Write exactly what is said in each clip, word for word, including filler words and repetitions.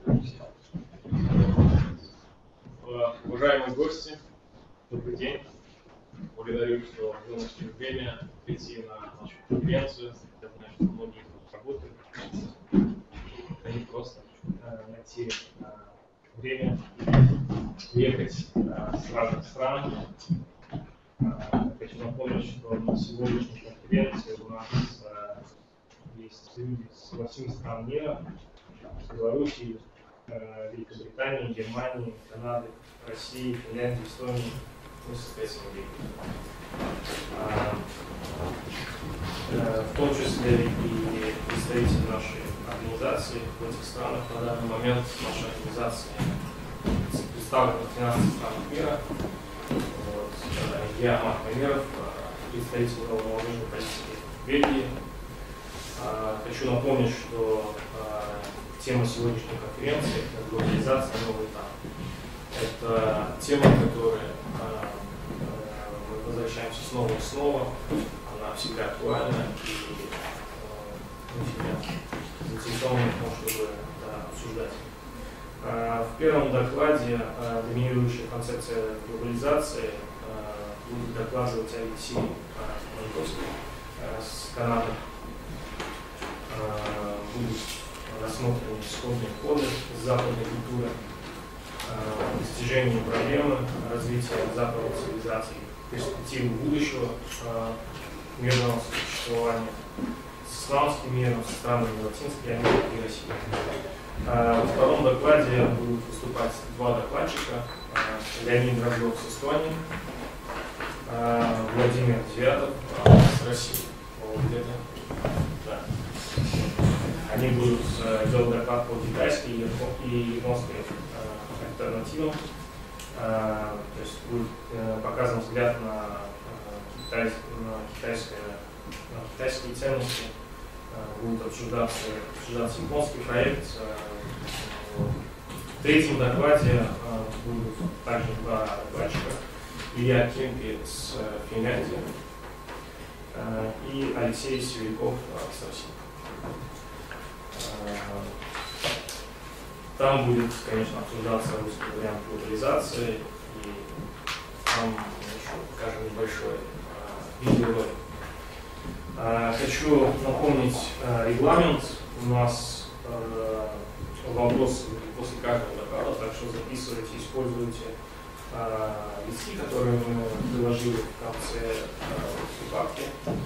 Уважаемые гости, добрый день. Благодарю, что вы нашли время прийти на нашу конференцию. Я знаю, что многие работают. Они просто э, найти э, время ехать э, с разных стран. Э, хочу напомнить, что на сегодняшней конференции у нас э, есть люди с восьми стран мира: Белоруссии, э, Великобритании, Германии, Канады, России, Финляндии, Эстонии, ну, соответственно, в том числе и представители нашей организации в этих странах. На данный момент наша организация представлена в тринадцати странах мира. Вот. Я Марк Мамеров, представитель новой молодежной политики в Бельгии. Хочу напомнить, что тема сегодняшней конференции – это глобализация, новый этап. Это тема, которая мы возвращаемся снова и снова, она всегда актуальна, и мы всегда заинтересованы в том, чтобы да, обсуждать. В первом докладе доминирующая концепция глобализации будет докладывать Алексей Маньковский с Канады. Будут рассмотрены исходные коды западной культуры, достижения проблемы развития западной цивилизации, перспективы будущего мирного существования с исламским миром, со странами Латинской Америки и России. Во втором докладе будут выступать два докладчика: Леонид Дроздов с Эстонии, Владимир Девятов с России. Да. Они будут делать доклад по китайской и японской альтернативам. То есть будет показан взгляд на, китай, на, китайское, на китайские ценности, будет обсуждаться, обсуждаться японский проект. В третьем докладе будут также два докладчика: Илья Кемпи с Финляндии и Алексей Севиков с России. Там будет, конечно, обсуждаться русский вариант глобализации, и там еще покажем небольшой видеоролик. Хочу напомнить регламент. У нас вопросы после каждого доклада, так что записывайте, используйте листки, которые мы приложили в конце папки.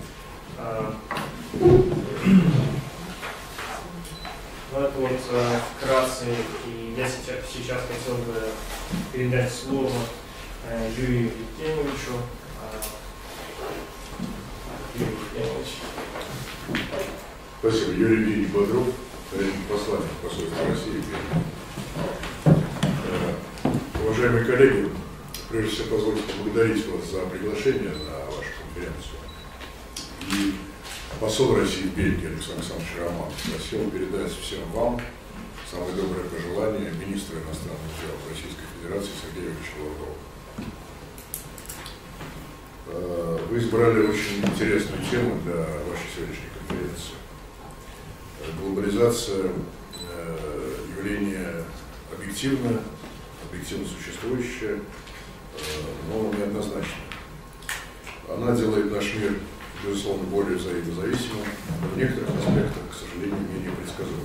Ну, это вот э, вкратце, и я сейчас, сейчас хотел бы передать слово э, Юрию Евгеньевичу. Э, Юрий Евгеньевич. Спасибо. Юрий Евгеньевич Бодров, посланник посольства России. Э, уважаемые коллеги, прежде всего позвольте поблагодарить вас за приглашение на вашу конференцию. И посол России в Бельгии Александр Александрович Романов просил передать всем вам самые добрые пожелания министра иностранных дел Российской Федерации Сергея Ильича Лаврова. Вы избрали очень интересную тему для вашей сегодняшней конференции. Глобализация – явление объективное, объективно существующее, но неоднозначное. Она делает наш мир, безусловно, более взаимозависимым, но в некоторых аспектах, к сожалению, менее предсказуемым.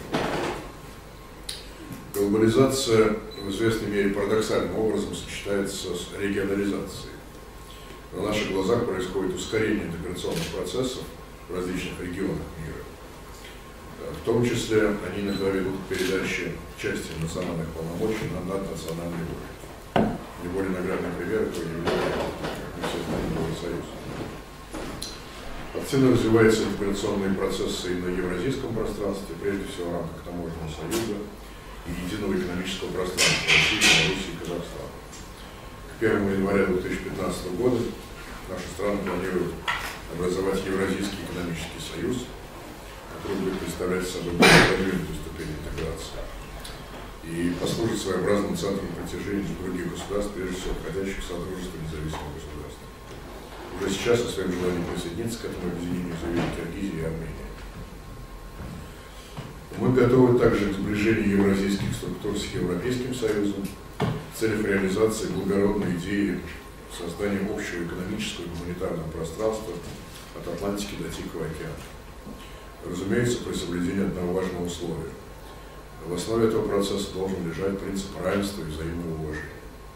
Глобализация в известной мере парадоксальным образом сочетается с регионализацией. На наших глазах происходит ускорение интеграционных процессов в различных регионах мира. В том числе они иногда ведут к передаче части национальных полномочий на наднациональный уровень. Наиболее наглядный пример этого является Европейский Союз. Активно развиваются интеграционные процессы и на евразийском пространстве, прежде всего в рамках таможенного союза и единого экономического пространства России, Беларуси и Казахстана. К первому января две тысячи пятнадцатого года наши страны планируют образовать Евразийский экономический союз, который будет представлять собой продвинутую ступень интеграции и послужит своеобразным центром притяжения для других государств, прежде всего входящих в Содружество независимых государств. Уже сейчас о своем желании присоединиться к этому объединению заявили Киргизия и Армения. Мы готовы также к сближению евразийских структур с Европейским Союзом в целях реализации благородной идеи создания общего экономического и гуманитарного пространства от Атлантики до Тихого океана. Разумеется, при соблюдении одного важного условия. В основе этого процесса должен лежать принцип равенства и взаимного уважения.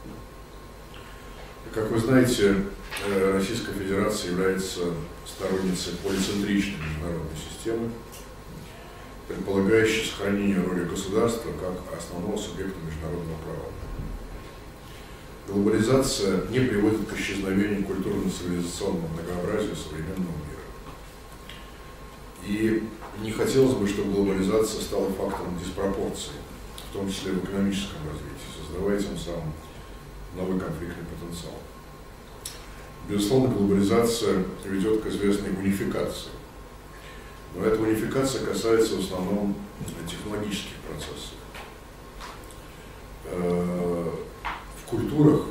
Как вы знаете, Российская Федерация является сторонницей полицентричной международной системы, предполагающей сохранение роли государства как основного субъекта международного права. Глобализация не приводит к исчезновению культурно-цивилизационного многообразия современного мира. И не хотелось бы, чтобы глобализация стала фактором диспропорции, в том числе в экономическом развитии, создавая тем самым новый конфликтный потенциал. Безусловно, глобализация ведет к известной унификации. Но эта унификация касается в основном технологических процессов. В культурах,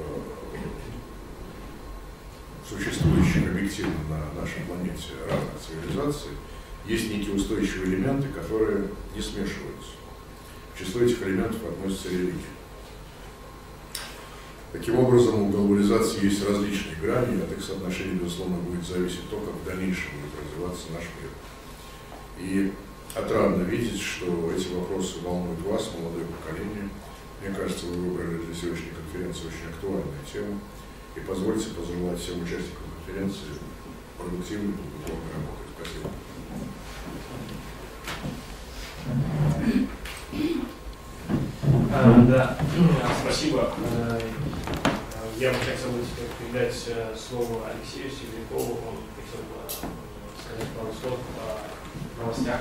существующих объективно на нашей планете разных цивилизаций, есть некие устойчивые элементы, которые не смешиваются. В число этих элементов относится религия. Таким образом, у глобализации есть различные грани, и от их соотношения, безусловно, будет зависеть то, как в дальнейшем будет развиваться наш мир. И отрадно видеть, что эти вопросы волнуют вас, молодое поколение. Мне кажется, вы выбрали для сегодняшней конференции очень актуальную тему. И позвольте пожелать всем участникам конференции продуктивной, плодотворной работы. Спасибо. А, да, спасибо. Я бы хотел бы передать слово Алексею Серебрякову. Он хотел бы сказать пару слов о новостях.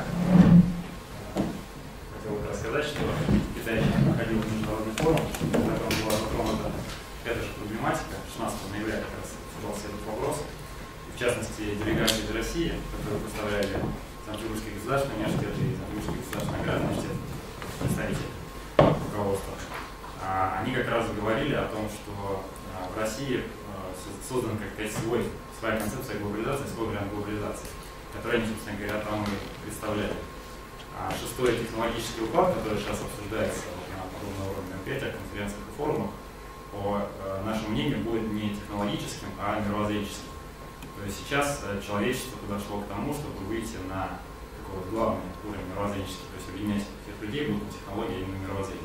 Хотел бы рассказать, что в Китае проходил международный форум, на котором была затронута эта же проблематика. шестнадцатого ноября как раз обсуждался этот вопрос. В частности, делегации из России, которые представляли Санкт-Петербургский государственный университет и Санкт-Петербургский государственный аграрный университет, представители руководства, они как раз говорили о том, что в России создан, как сказать, свой, своя концепция глобализации, свой вариант глобализации, который они, собственно говоря, там и представляли. А шестой технологический уклад, который сейчас обсуждается на подобном уровне пять конференциях и форумах, по нашему мнению, будет не технологическим, а мировоззренческим. То есть сейчас человечество подошло к тому, чтобы выйти на такой вот главный уровень мировоззренческий, то есть объединять всех людей будут технологии именно мировоззрения.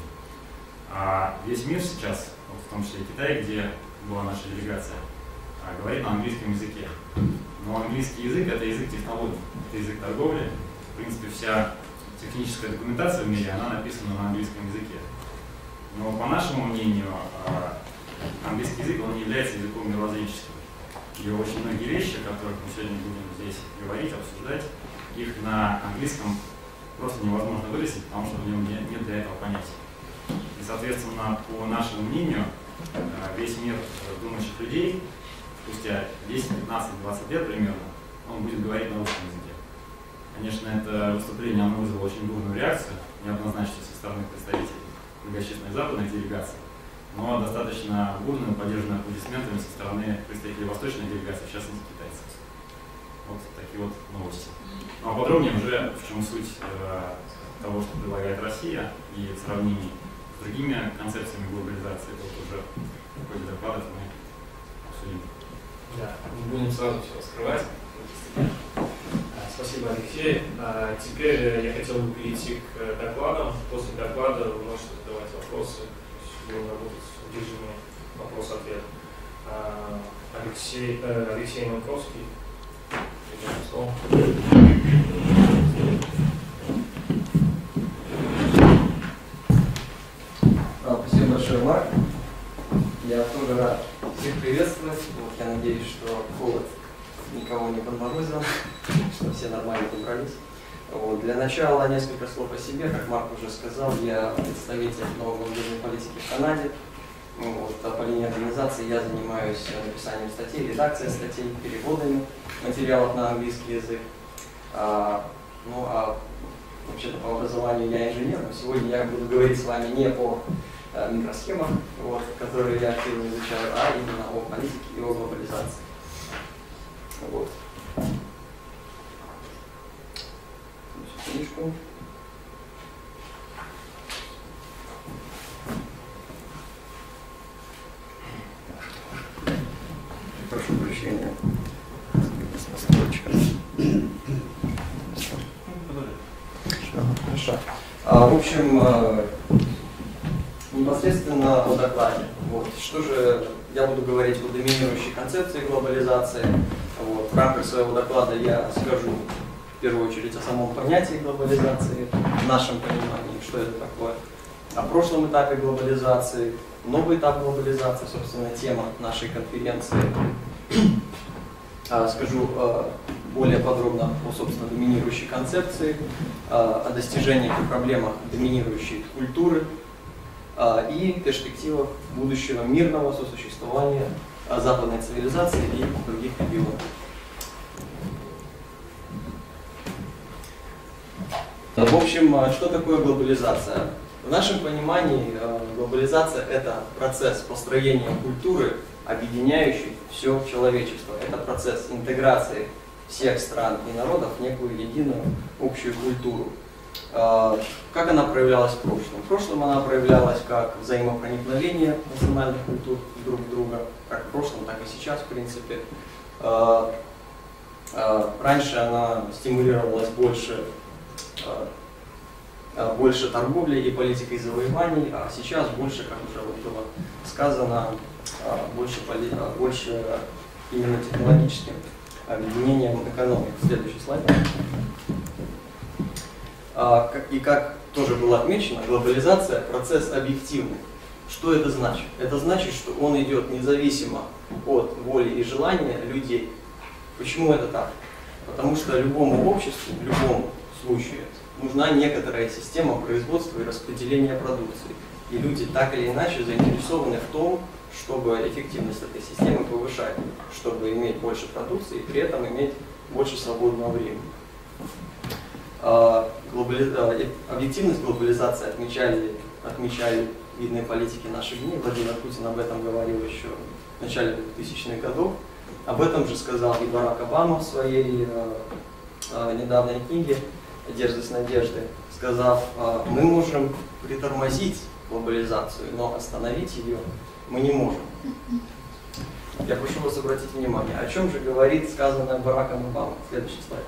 А весь мир сейчас, вот в том числе и Китай, где была наша делегация, говорит на английском языке. Но английский язык – это язык технологий, это язык торговли. В принципе, вся техническая документация в мире, она написана на английском языке. Но по нашему мнению, английский язык, он не является языком мировоззренческим. И очень многие вещи, о которых мы сегодня будем здесь говорить, обсуждать, их на английском просто невозможно вырастить, потому что в нем нет, нет для этого понятия. И, соответственно, по нашему мнению, весь мир думающих людей спустя десять, пятнадцать, двадцать лет примерно, он будет говорить на русском языке. Конечно, это выступление оно вызвало очень бурную реакцию, неоднозначно со стороны представителей многочисленных западных делегаций, но достаточно бурную, поддержанную аплодисментами со стороны представителей восточной делегации, в частности китайцев. Вот такие вот новости. Ну а подробнее уже в чем суть э, того, что предлагает Россия, и в сравнении с другими концепциями глобализации, вот уже в ходе докладов мы обсудим. Да, не будем сразу все раскрывать. Спасибо, Алексей. А теперь я хотел бы перейти к докладам. После доклада вы можете задавать вопросы, будем работать в режиме вопрос-ответ. Алексей, э, Алексей Манковский. Спасибо большое, Марк. Я тоже рад всех приветствовать. Вот, я надеюсь, что холод никого не подморозил, что все нормально добрались. Вот. Для начала несколько слов о себе. Как Марк уже сказал, я представитель новой молодежной политики в Канаде. Вот. По линии организации я занимаюсь написанием статей, редакцией статей, переводами материалов на английский язык. А, ну а вообще-то по образованию я инженер, но сегодня я буду говорить с вами не о а, микросхемах, вот, которые я активно изучаю, а именно о политике и о глобализации. Вот. Книжку. США. А, в общем, а, непосредственно о докладе. Вот. Что же я буду говорить о доминирующей концепции глобализации. Вот. В рамках своего доклада я скажу в первую очередь о самом понятии глобализации, в нашем понимании, что это такое, о прошлом этапе глобализации, новый этап глобализации, собственно, тема нашей конференции. Скажу более подробно о, собственно, доминирующей концепции, о достижениях и проблемах доминирующей культуры и перспективах будущего мирного сосуществования западной цивилизации и других регионов. В общем, что такое глобализация? В нашем понимании глобализация – это процесс построения культуры, объединяющий все человечество. Это процесс интеграции всех стран и народов в некую единую общую культуру. Как она проявлялась в прошлом? В прошлом она проявлялась как взаимопроникновение национальных культур друг в друга, как в прошлом, так и сейчас, в принципе. Раньше она стимулировалась больше, больше торговлей и политикой завоеваний, а сейчас больше, как уже вот было сказано, больше, больше именно технологическим объединением экономик. Следующий слайд. И как тоже было отмечено, глобализация – процесс объективный. Что это значит? Это значит, что он идет независимо от воли и желания людей. Почему это так? Потому что любому обществу, в любом случае, нужна некоторая система производства и распределения продукции. И люди так или иначе заинтересованы в том, чтобы эффективность этой системы повышать, чтобы иметь больше продукции и при этом иметь больше свободного времени. Глобали... Объективность глобализации отмечали, отмечали видные политики наших дней. Владимир Путин об этом говорил еще в начале двухтысячных годов. Об этом же сказал и Барак Обама в своей э, недавней книге «Дерзость надежды», сказав, э, мы можем притормозить глобализацию, но остановить ее мы не можем. Я прошу вас обратить внимание, о чем же говорит сказанное Бараком Обамой. Следующий слайд.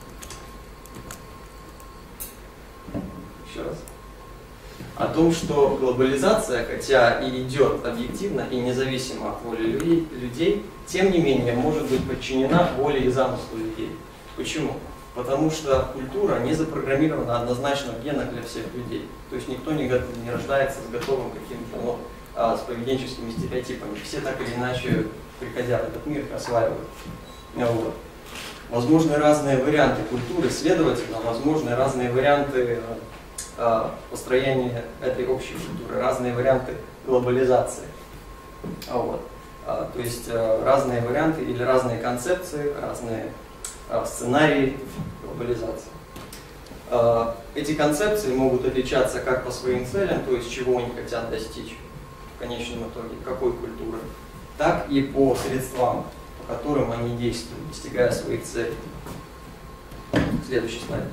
Еще раз. О том, что глобализация, хотя и идет объективно и независимо от воли людей, тем не менее может быть подчинена воле и замыслу людей. Почему? Потому что культура не запрограммирована однозначно в генах для всех людей. То есть никто не, не рождается с готовым каким-то, ну, а, с поведенческими стереотипами. Все так или иначе, приходя в этот мир, осваивают. Вот. Возможны разные варианты культуры, следовательно, возможны разные варианты а, построения этой общей культуры, разные варианты глобализации. Вот. А, то есть а, разные варианты или разные концепции, разные а, сценарии глобализации. А, эти концепции могут отличаться как по своим целям, то есть чего они хотят достичь в конечном итоге, какой культуры, так и по средствам, по которым они действуют, достигая своих целей. Следующий слайд.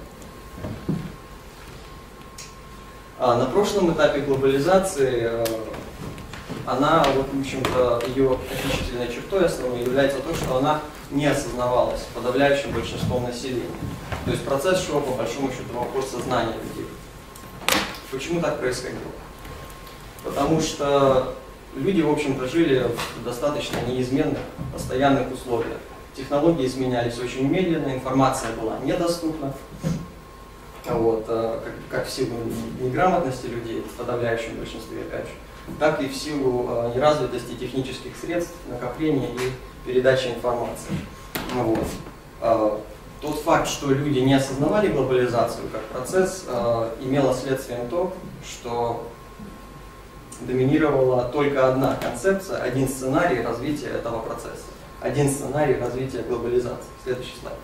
А, на прошлом этапе глобализации а, она, вот, в общем-то, ее отличительной чертой основной является то, что она не осознавалась подавляющим большинством населения. То есть процесс шел, по большому счету, вопрос сознания людей. Почему так происходило? Потому что люди, в общем-то, жили в достаточно неизменных, постоянных условиях. Технологии изменялись очень медленно, информация была недоступна. Вот, как, как в силу неграмотности людей, в подавляющем большинстве, опять же, так и в силу неразвитости технических средств, накопления и передачи информации. Вот. Тот факт, что люди не осознавали глобализацию как процесс, имело следствием то, что доминировала только одна концепция, один сценарий развития этого процесса, один сценарий развития глобализации. Следующий слайд.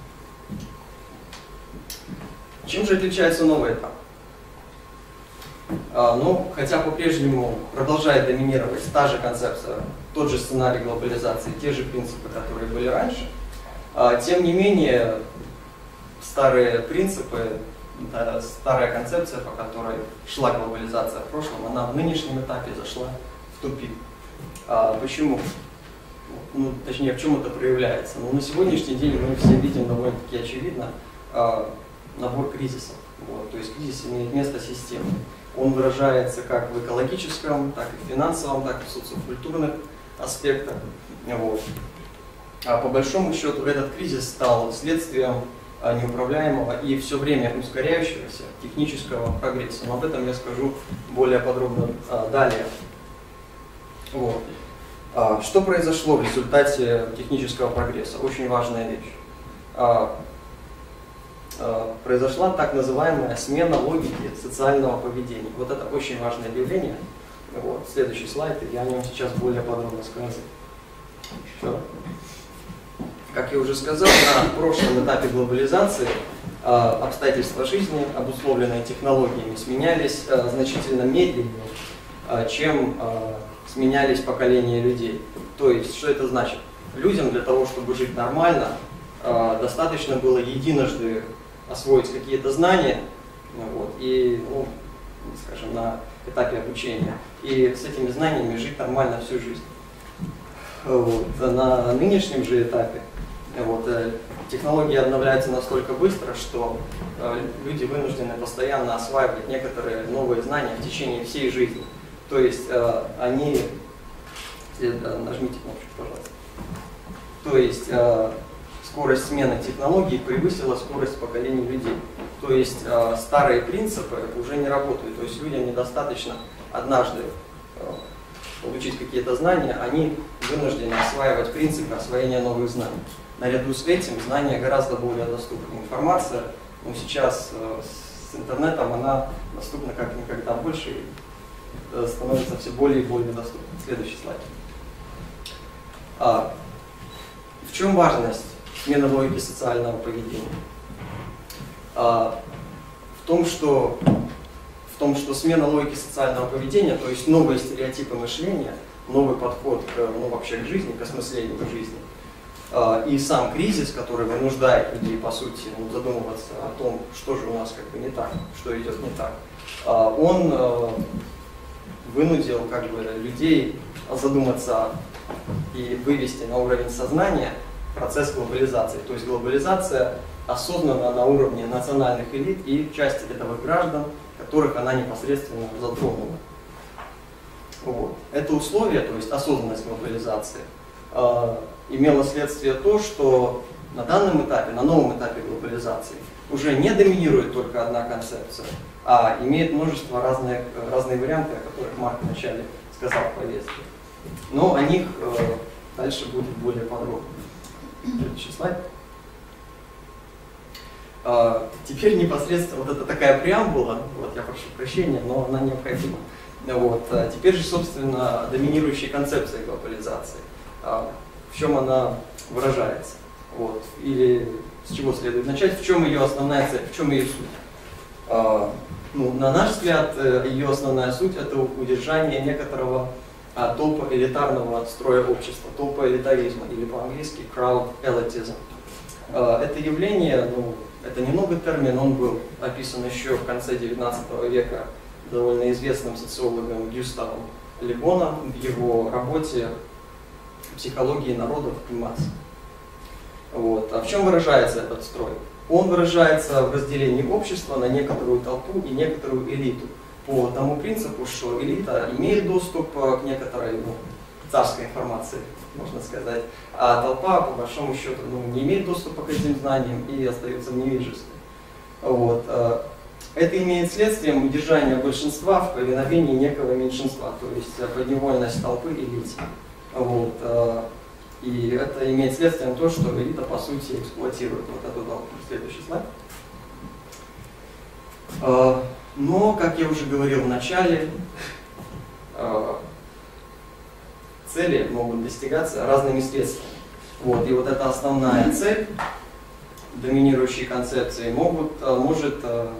Чем же отличается новый этап? А, ну, хотя по-прежнему продолжает доминировать та же концепция, тот же сценарий глобализации, те же принципы, которые были раньше, а, тем не менее старые принципы, да, старая концепция, по которой шла глобализация в прошлом, она в нынешнем этапе зашла в тупик. А, почему? Ну, точнее, в чем это проявляется? Ну, на сегодняшний день мы все видим довольно-таки очевидно, а, набор кризисов. Вот, то есть кризис имеет место системы. Он выражается как в экологическом, так и в финансовом, так и в социокультурных аспектах. Вот. А по большому счету этот кризис стал следствием неуправляемого и все время ускоряющегося технического прогресса. Но об этом я скажу более подробно а, далее. Вот. А, что произошло в результате технического прогресса? Очень важная вещь. А, а, произошла так называемая смена логики социального поведения. Вот это очень важное явление. Вот. Следующий слайд, и я о нем сейчас более подробно скажу. Все. Как я уже сказал, на прошлом этапе глобализации э, обстоятельства жизни, обусловленные технологиями, сменялись э, значительно медленнее, э, чем э, сменялись поколения людей. То есть, что это значит? Людям для того, чтобы жить нормально, э, достаточно было единожды освоить какие-то знания, вот, и, ну, скажем, на этапе обучения, и с этими знаниями жить нормально всю жизнь. Вот. На нынешнем же этапе вот, технологии обновляются настолько быстро, что э, люди вынуждены постоянно осваивать некоторые новые знания в течение всей жизни. То есть э, они... Э, нажмите кнопочку, пожалуйста. То есть э, скорость смены технологий превысила скорость поколений людей. То есть э, старые принципы уже не работают. То есть людям недостаточно однажды э, получить какие-то знания, они вынуждены осваивать принципы освоения новых знаний. Наряду с этим знания гораздо более доступны. Информация, ну, сейчас э, с интернетом она доступна как никогда больше и э, становится все более и более доступной. Следующий слайд. А, в чем важность смены логики социального поведения? А, в том, что в том, что смена логики социального поведения, то есть новые стереотипы мышления, новый подход к, ну, вообще к жизни, к осмыслению жизни, и сам кризис, который вынуждает людей, по сути, ну, задумываться о том, что же у нас как бы не так, что идет не так, он вынудил как бы людей задуматься и вывести на уровень сознания процесс глобализации. То есть глобализация осознанна на уровне национальных элит и части рядовых граждан, которых она непосредственно затронула. Вот. Это условие, то есть осознанность глобализации, имело следствие то, что на данном этапе, на новом этапе глобализации, уже не доминирует только одна концепция, а имеет множество разных, разные варианты, о которых Марк вначале сказал в повестке. Но о них э, дальше будет более подробно. Следующий слайд. А, теперь непосредственно вот это такая преамбула, вот я прошу прощения, но она необходима. Вот. А теперь же, собственно, доминирующей концепцией глобализации. А, в чем она выражается? Вот. Или с чего следует начать? В чем ее основная цель? В чем ее суть? А, ну, на наш взгляд, ее основная суть — это удержание некоторого а, толпа элитарного строя общества, толпа элитаризма, или по-английски crowd elitism. А, это явление, ну, это не новый термин, он был описан еще в конце девятнадцатого века довольно известным социологом Гюставом Ле Боном в его работе «Психологии народов и масс». Вот. А в чем выражается этот строй? Он выражается в разделении общества на некоторую толпу и некоторую элиту. По тому принципу, что элита имеет доступ к некоторой, ну, царской информации, можно сказать, а толпа, по большому счету, ну, не имеет доступа к этим знаниям и остается в невежестве. Вот. Это имеет следствием удержания большинства в повиновении некого меньшинства, то есть подневольность толпы элите. Вот. И это имеет следствием то, что элита, по сути, эксплуатирует вот эту толпу. Следующий слайд. Но, как я уже говорил в начале, цели могут достигаться разными средствами. Вот. И вот эта основная цель доминирующей концепции могут, может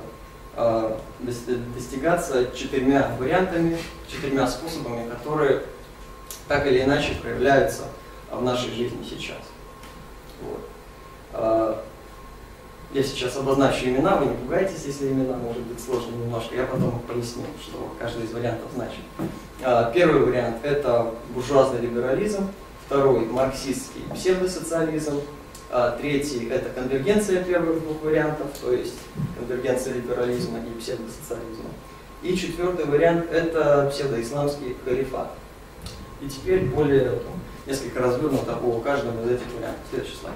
достигаться четырьмя вариантами, четырьмя способами, которые так или иначе проявляются в нашей жизни сейчас. Вот. Я сейчас обозначу имена, вы не пугайтесь, если имена может быть сложно немножко, я потом поясню, что каждый из вариантов значит. Первый вариант — это буржуазный либерализм, второй — марксистский псевдосоциализм, А третий – это конвергенция первых двух вариантов, то есть конвергенция либерализма и псевдосоциализма. И четвертый вариант – это псевдоисламский халифат. И теперь более там, несколько развернуто по каждому из этих вариантов. Следующий слайд.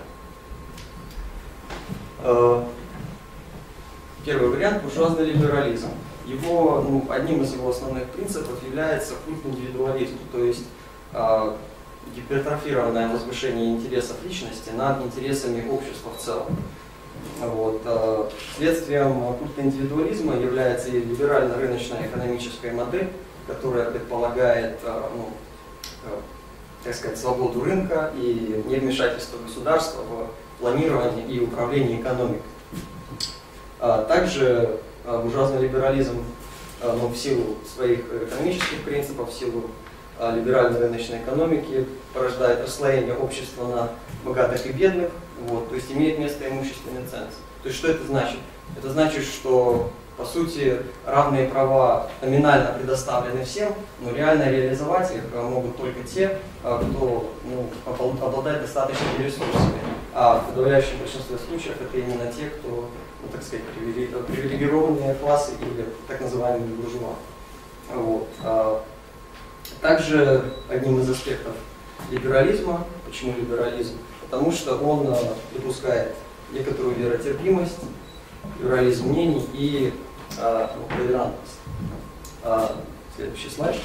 Первый вариант – буржуазный либерализм. Его, ну, одним из его основных принципов является культ индивидуализма, то есть э, гипертрофированное возвышение интересов личности над интересами общества в целом. Вот. Э, следствием культа индивидуализма является и либерально-рыночная экономическая модель, которая предполагает э, ну, э, так сказать, свободу рынка и невмешательство государства в планировании и управлении экономикой. А также буржуазный либерализм, ну, в силу своих экономических принципов, в силу либеральной рыночной экономики порождает расслоение общества на богатых и бедных, вот, то есть имеет место имущественный ценз. То есть что это значит? Это значит, что по сути равные права номинально предоставлены всем, но реально реализовать их могут только те, кто, ну, обладает достаточными ресурсами. А в подавляющем большинстве случаев это именно те, кто, ну, так сказать, привилегированные классы или так называемые буржуа. Вот. Также одним из аспектов либерализма, почему либерализм? Потому что он допускает некоторую веротерпимость, плюрализм мнений и а, толерантность. А, следующий слайд.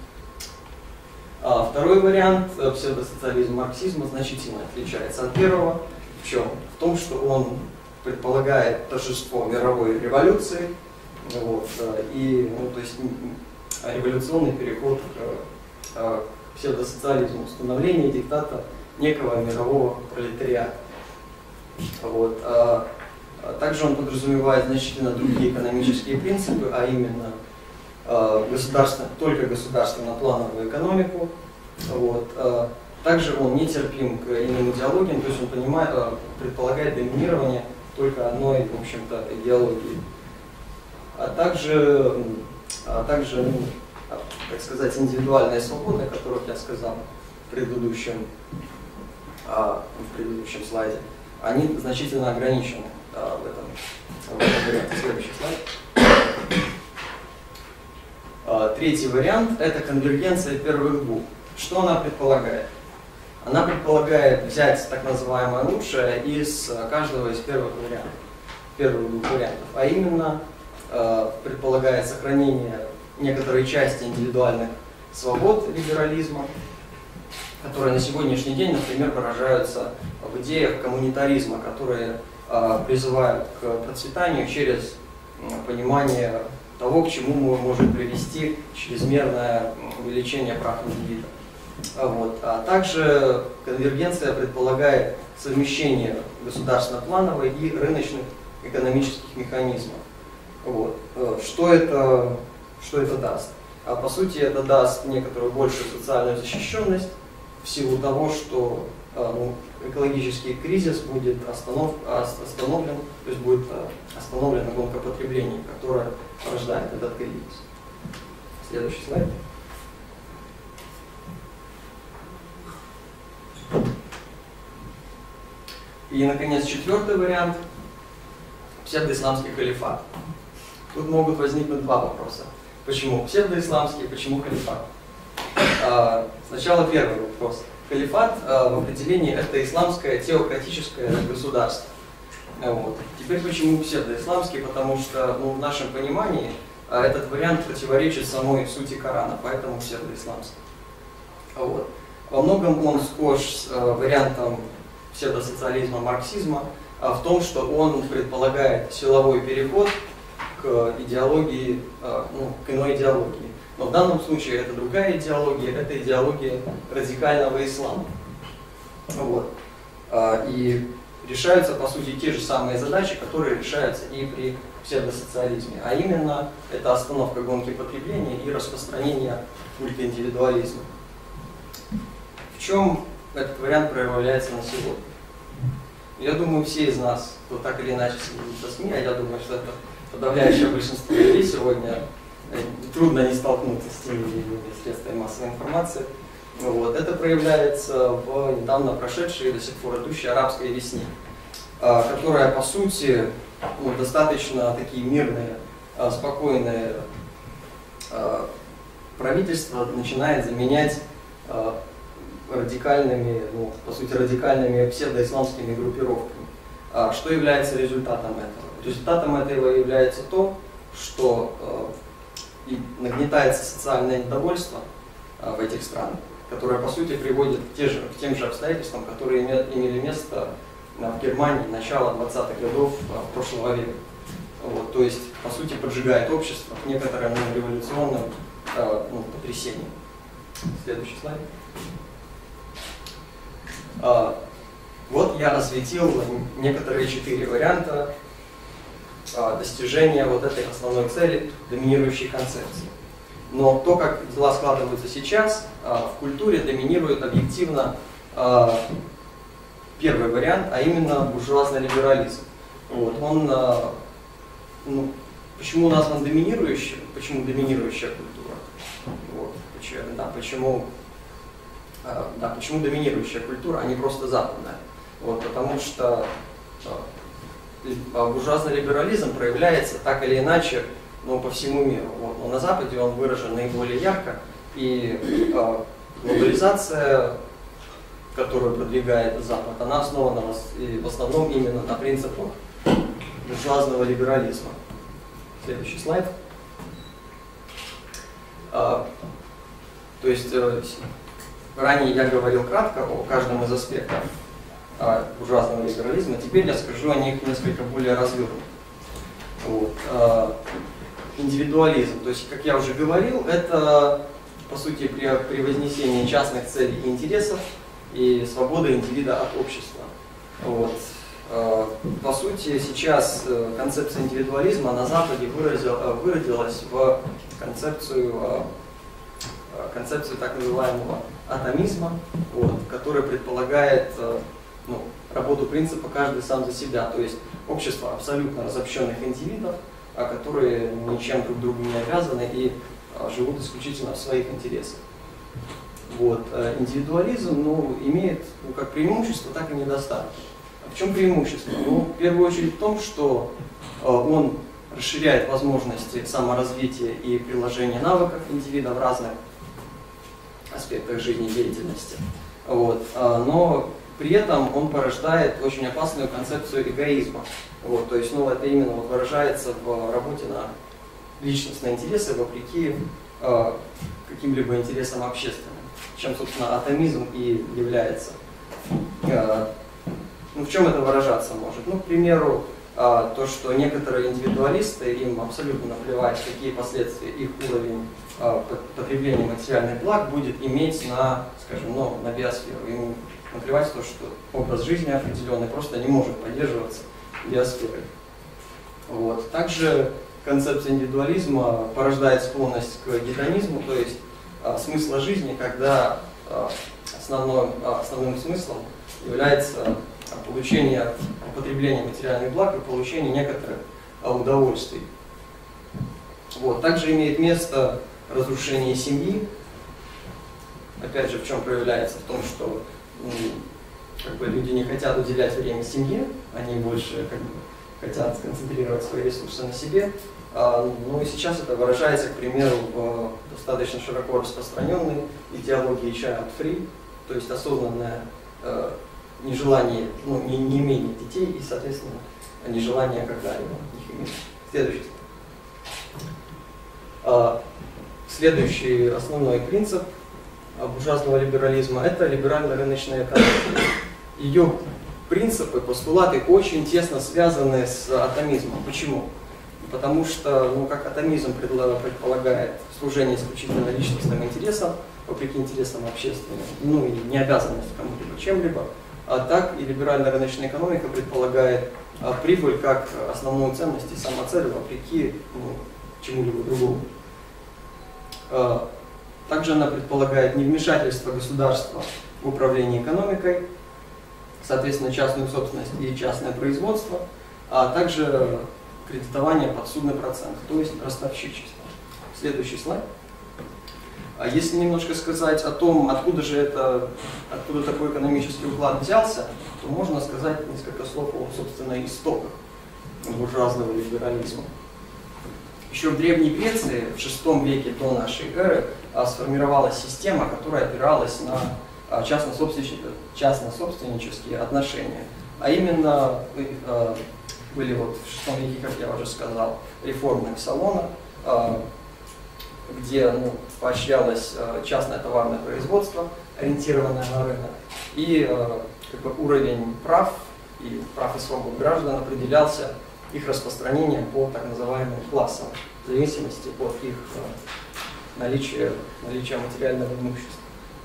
А, второй вариант псевдосоциализм марксизма значительно отличается от первого. В чем? В том, что он предполагает торжество мировой революции, вот, и, ну, то есть революционный переход к, к псевдосоциализму, установление диктата некого мирового пролетариата. Вот. Также он подразумевает значительно другие экономические принципы, а именно государственно, только государственно-плановую экономику. Вот. Также он нетерпим к иным идеологиям, то есть он понимает, предполагает доминирование только одной, в общем-то, идеологии. А также, а также ну, так сказать, индивидуальная свобода, о которой я сказал в предыдущем, в предыдущем слайде, они значительно ограничены а, в этом, в этом варианте. Следующий слайд. А, третий вариант – это конвергенция первых двух. Что она предполагает? Она предполагает взять так называемое лучшее из каждого из первых вариантов, первых двух вариантов, а именно а, предполагает сохранение некоторой части индивидуальных свобод либерализма, которые на сегодняшний день, например, выражаются в идеях коммунитаризма, которые э, призывают к процветанию через э, понимание того, к чему может привести чрезмерное увеличение прав индивида. Вот. А также конвергенция предполагает совмещение государственно-плановой и рыночных экономических механизмов. Вот. Что это, что это даст? А по сути это даст некоторую большую социальную защищенность, в силу того, что ну, экологический кризис будет останов, остановлен, то есть будет остановлена гонка потребления, которая порождает этот кризис. Следующий слайд. И, наконец, четвертый вариант – псевдоисламский халифат. Тут могут возникнуть два вопроса. Почему псевдоисламский, почему халифат? Сначала первый вопрос. Халифат в определении это исламское теократическое государство. Вот. Теперь почему псевдоисламский? Потому что ну, в нашем понимании этот вариант противоречит самой сути Корана, поэтому псевдоисламский. Вот. Во многом он схож с вариантом псевдосоциализма, марксизма в том, что он предполагает силовой переход к идеологии, ну, к иной идеологии. Но в данном случае это другая идеология, это идеология радикального ислама. Вот. И решаются, по сути, те же самые задачи, которые решаются и при псевдосоциализме. А именно, это остановка гонки потребления и распространение культа индивидуализма. В чем этот вариант проявляется на сегодня? Я думаю, все из нас, кто так или иначе следит за СМИ, а я думаю, что это подавляющее большинство людей сегодня, трудно не столкнуться с теми средствами массовой информации, Вот. Это проявляется в недавно прошедшей и до сих пор идущей арабской весне, которая, по сути, ну, достаточно такие мирные, спокойные правительства начинает заменять радикальными, ну, по сути, радикальными псевдоисламскими группировками. Что является результатом этого? Результатом этого является то, что и нагнетается социальное недовольство в этих странах, которое, по сути, приводит к, те же, к тем же обстоятельствам, которые имели место в Германии начала двадцатых годов прошлого века. Вот, то есть, по сути, поджигает общество к некоторым ну, революционным ну, потрясениям. Следующий слайд. Вот я осветил некоторые четыре варианта достижения вот этой основной цели доминирующей концепции. Но то, как дела складываются сейчас, в культуре доминирует объективно первый вариант, а именно буржуазный либерализм. Вот, он, ну, почему назван доминирующим? Почему доминирующая культура? Вот, почему, да, почему, да, почему доминирующая культура, а не просто западная? Вот, потому что буржуазный либерализм проявляется так или иначе, ну, по всему миру. Вот. Но на Западе он выражен наиболее ярко, и э, глобализация, которую продвигает Запад, она основана в, в основном именно на принципах буржуазного либерализма. Следующий слайд. Э, то есть, э, ранее я говорил кратко о каждом из аспектов э, буржуазного либерализма, теперь я скажу о них несколько более развернуто. Вот. Э, Индивидуализм, то есть, как я уже говорил, это, по сути, при, при вознесении частных целей и интересов и свободы индивида от общества. Вот. По сути, сейчас концепция индивидуализма на Западе выразил, выродилась в концепцию, концепцию так называемого атомизма, вот, который предполагает ну, работу принципа «каждый сам за себя», то есть общество абсолютно разобщенных индивидов, которые ничем друг другу не обязаны и живут исключительно в своих интересах. Вот. Индивидуализм ну, имеет ну, как преимущество, так и недостатки. А в чем преимущество? Ну, в первую очередь в том, что он расширяет возможности саморазвития и приложения навыков индивида в разных аспектах жизнедеятельности. Вот. Но при этом он порождает очень опасную концепцию эгоизма. Вот, то есть, ну, это именно вот выражается в работе на личностные интересы вопреки э, каким-либо интересам общественным, чем, собственно, атомизм и является. Э, ну, в чем это выражаться может? Ну, к примеру, э, то, что некоторые индивидуалисты, им абсолютно наплевать, какие последствия их уровень э, потребления материальных благ будет иметь на, скажем, ну, на биосферу. Им наплевать то, что образ жизни определенный просто не может поддерживаться биосферой. Вот. Также концепция индивидуализма порождает склонность к гедонизму, то есть а, смысла жизни, когда а, основным, а, основным смыслом является а, получение, употребление материальных благ и получение некоторых а, удовольствий. Вот. Также имеет место разрушение семьи. Опять же, в чем проявляется? В том, что как бы, люди не хотят уделять время семье, они больше как бы, хотят сконцентрировать свои ресурсы на себе. А, ну и сейчас это выражается, к примеру, в достаточно широко распространенной идеологии child free, то есть осознанное э, нежелание, ну, не, не имение детей и, соответственно, нежелание когда-либо их иметь. Следующий. А, следующий основной принцип буржуазного либерализма – это либерально-рыночная экономика. Ее принципы, постулаты очень тесно связаны с атомизмом. Почему? Потому что, ну, как атомизм предполагает служение исключительно личностным интересам, вопреки интересам общественным, ну и не обязанность кому-либо чем-либо, а так и либерально-рыночная экономика предполагает а, прибыль как основную ценность и самоцель, вопреки ну, чему-либо другому. А, также она предполагает невмешательство государства в управлении экономикой, соответственно, частную собственность и частное производство, а также кредитование под судный процент, то есть ростовщичество. Следующий слайд. А если немножко сказать о том, откуда же это, откуда такой экономический уклад взялся, то можно сказать несколько слов о, собственно, истоках буржуазного либерализма. Еще в Древней Греции, в шестом веке до нашей эры, сформировалась система, которая опиралась на частно-собственнические отношения. А именно были вот в шестом веке, как я уже сказал, реформы салона, где ну, поощрялось частное товарное производство, ориентированное на рынок, и как бы, уровень прав и прав и свобод граждан определялся их распространением по так называемым классам, в зависимости от их наличия, наличия материального имущества.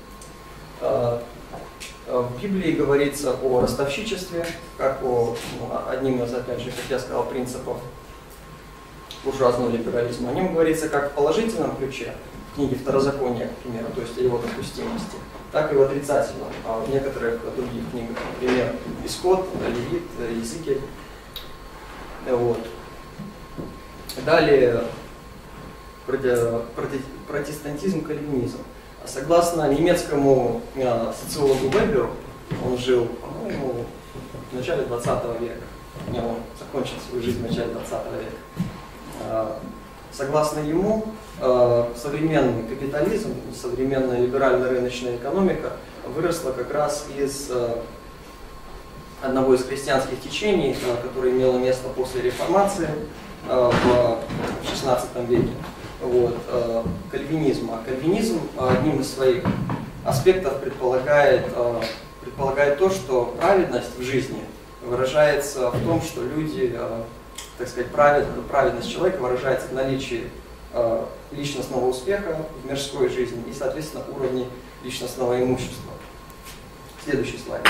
В Библии говорится о ростовщичестве, как о ну, одним из, опять же, как я сказал, принципов буржуазного либерализма. О нем говорится как в положительном ключе, в книге Второзакония, к примеру, то есть о его допустимости, так и в отрицательном, а в некоторых других книгах, например, Исход, Левит, Иезекииль. Вот. Далее протестантизм, кальвинизм. Согласно немецкому э, социологу Веберу, он жил, по-моему, в начале двадцатого века, не, он закончил свою жизнь в начале двадцатого века. Э, согласно ему, э, современный капитализм, современная либеральная рыночная экономика выросла как раз из э, одного из христианских течений, э, которое имело место после реформации э, в шестнадцатом веке. Вот, э, кальвинизма. Кальвинизм э, одним из своих аспектов предполагает, э, предполагает то, что праведность в жизни выражается в том, что люди, э, так сказать, правед, праведность человека выражается в наличии э, личностного успеха в мирской жизни и, соответственно, уровне личностного имущества. Следующий слайд.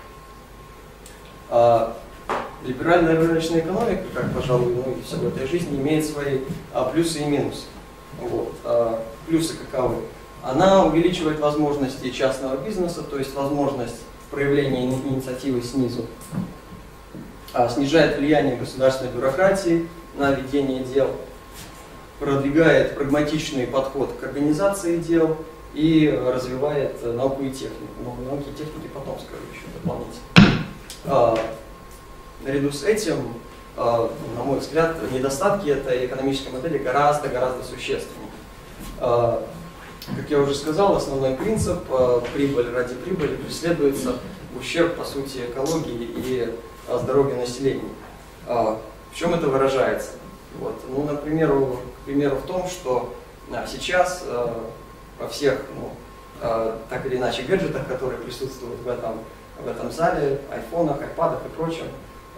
Э, либеральная рыночная экономика, как, пожалуй, ну, и все в этой жизни, имеет свои э, плюсы и минусы. Вот. А плюсы каковы? Она увеличивает возможности частного бизнеса, то есть возможность проявления инициативы снизу, а снижает влияние государственной бюрократии на ведение дел, продвигает прагматичный подход к организации дел и развивает науку и технику. Но науки и техники потом скажу еще дополнительно. А, наряду с этим, на мой взгляд, недостатки этой экономической модели гораздо-гораздо существеннее. Как я уже сказал, основной принцип прибыль ради прибыли преследуется в ущерб, по сути, экологии и здоровью населения. В чем это выражается? Вот. Ну, например, к примеру, в том, что сейчас во всех, ну, так или иначе, гаджетах, которые присутствуют в этом, в этом зале, айфонах, айпадах и прочем,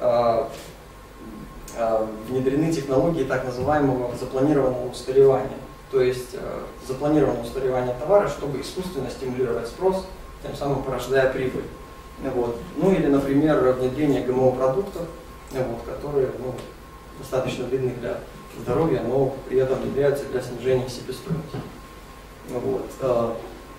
внедрены технологии так называемого запланированного устаревания. То есть э, запланированное устаревание товара, чтобы искусственно стимулировать спрос, тем самым порождая прибыль. Вот. Ну или, например, внедрение ГМО-продуктов, вот, которые ну, достаточно вредны для здоровья, но при этом внедряются для снижения себестоимости. Вот. Э,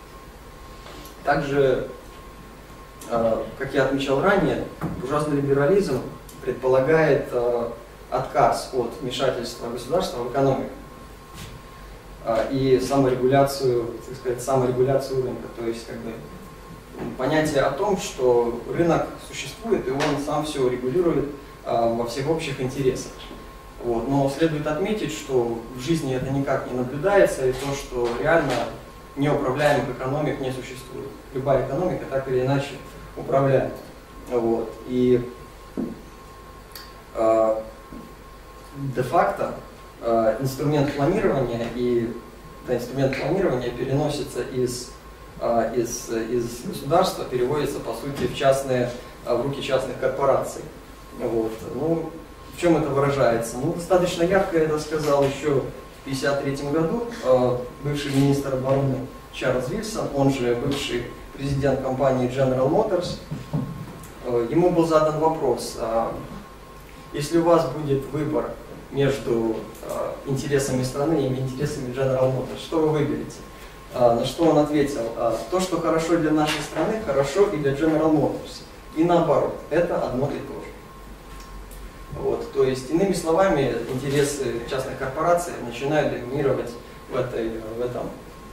также, э, как я отмечал ранее, буржуазный либерализм предполагает э, отказ от вмешательства государства в экономику э, и саморегуляцию, так сказать, саморегуляцию рынка. То есть как бы, понятие о том, что рынок существует и он сам все регулирует э, во всеобщих интересах. Вот. Но следует отметить, что в жизни это никак не наблюдается, и то, что реально неуправляемых экономик не существует. Любая экономика так или иначе управляет. Вот. И де-факто инструмент планирования и да, инструмент планирования переносится из, из, из государства, переводится по сути в частные, в руки частных корпораций. Вот. Ну, в чем это выражается? Ну, достаточно ярко это сказал еще в тысяча девятьсот пятьдесят третьем году бывший министр обороны Чарльз Вильсон, он же бывший президент компании General Motors. Ему был задан вопрос: если у вас будет выбор между э, интересами страны и интересами General Motors, что вы выберете? Э, на что он ответил: э, то, что хорошо для нашей страны, хорошо и для General Motors. И наоборот, это одно и то же. Вот, то есть, иными словами, интересы частных корпораций начинают доминировать в, этой, в этом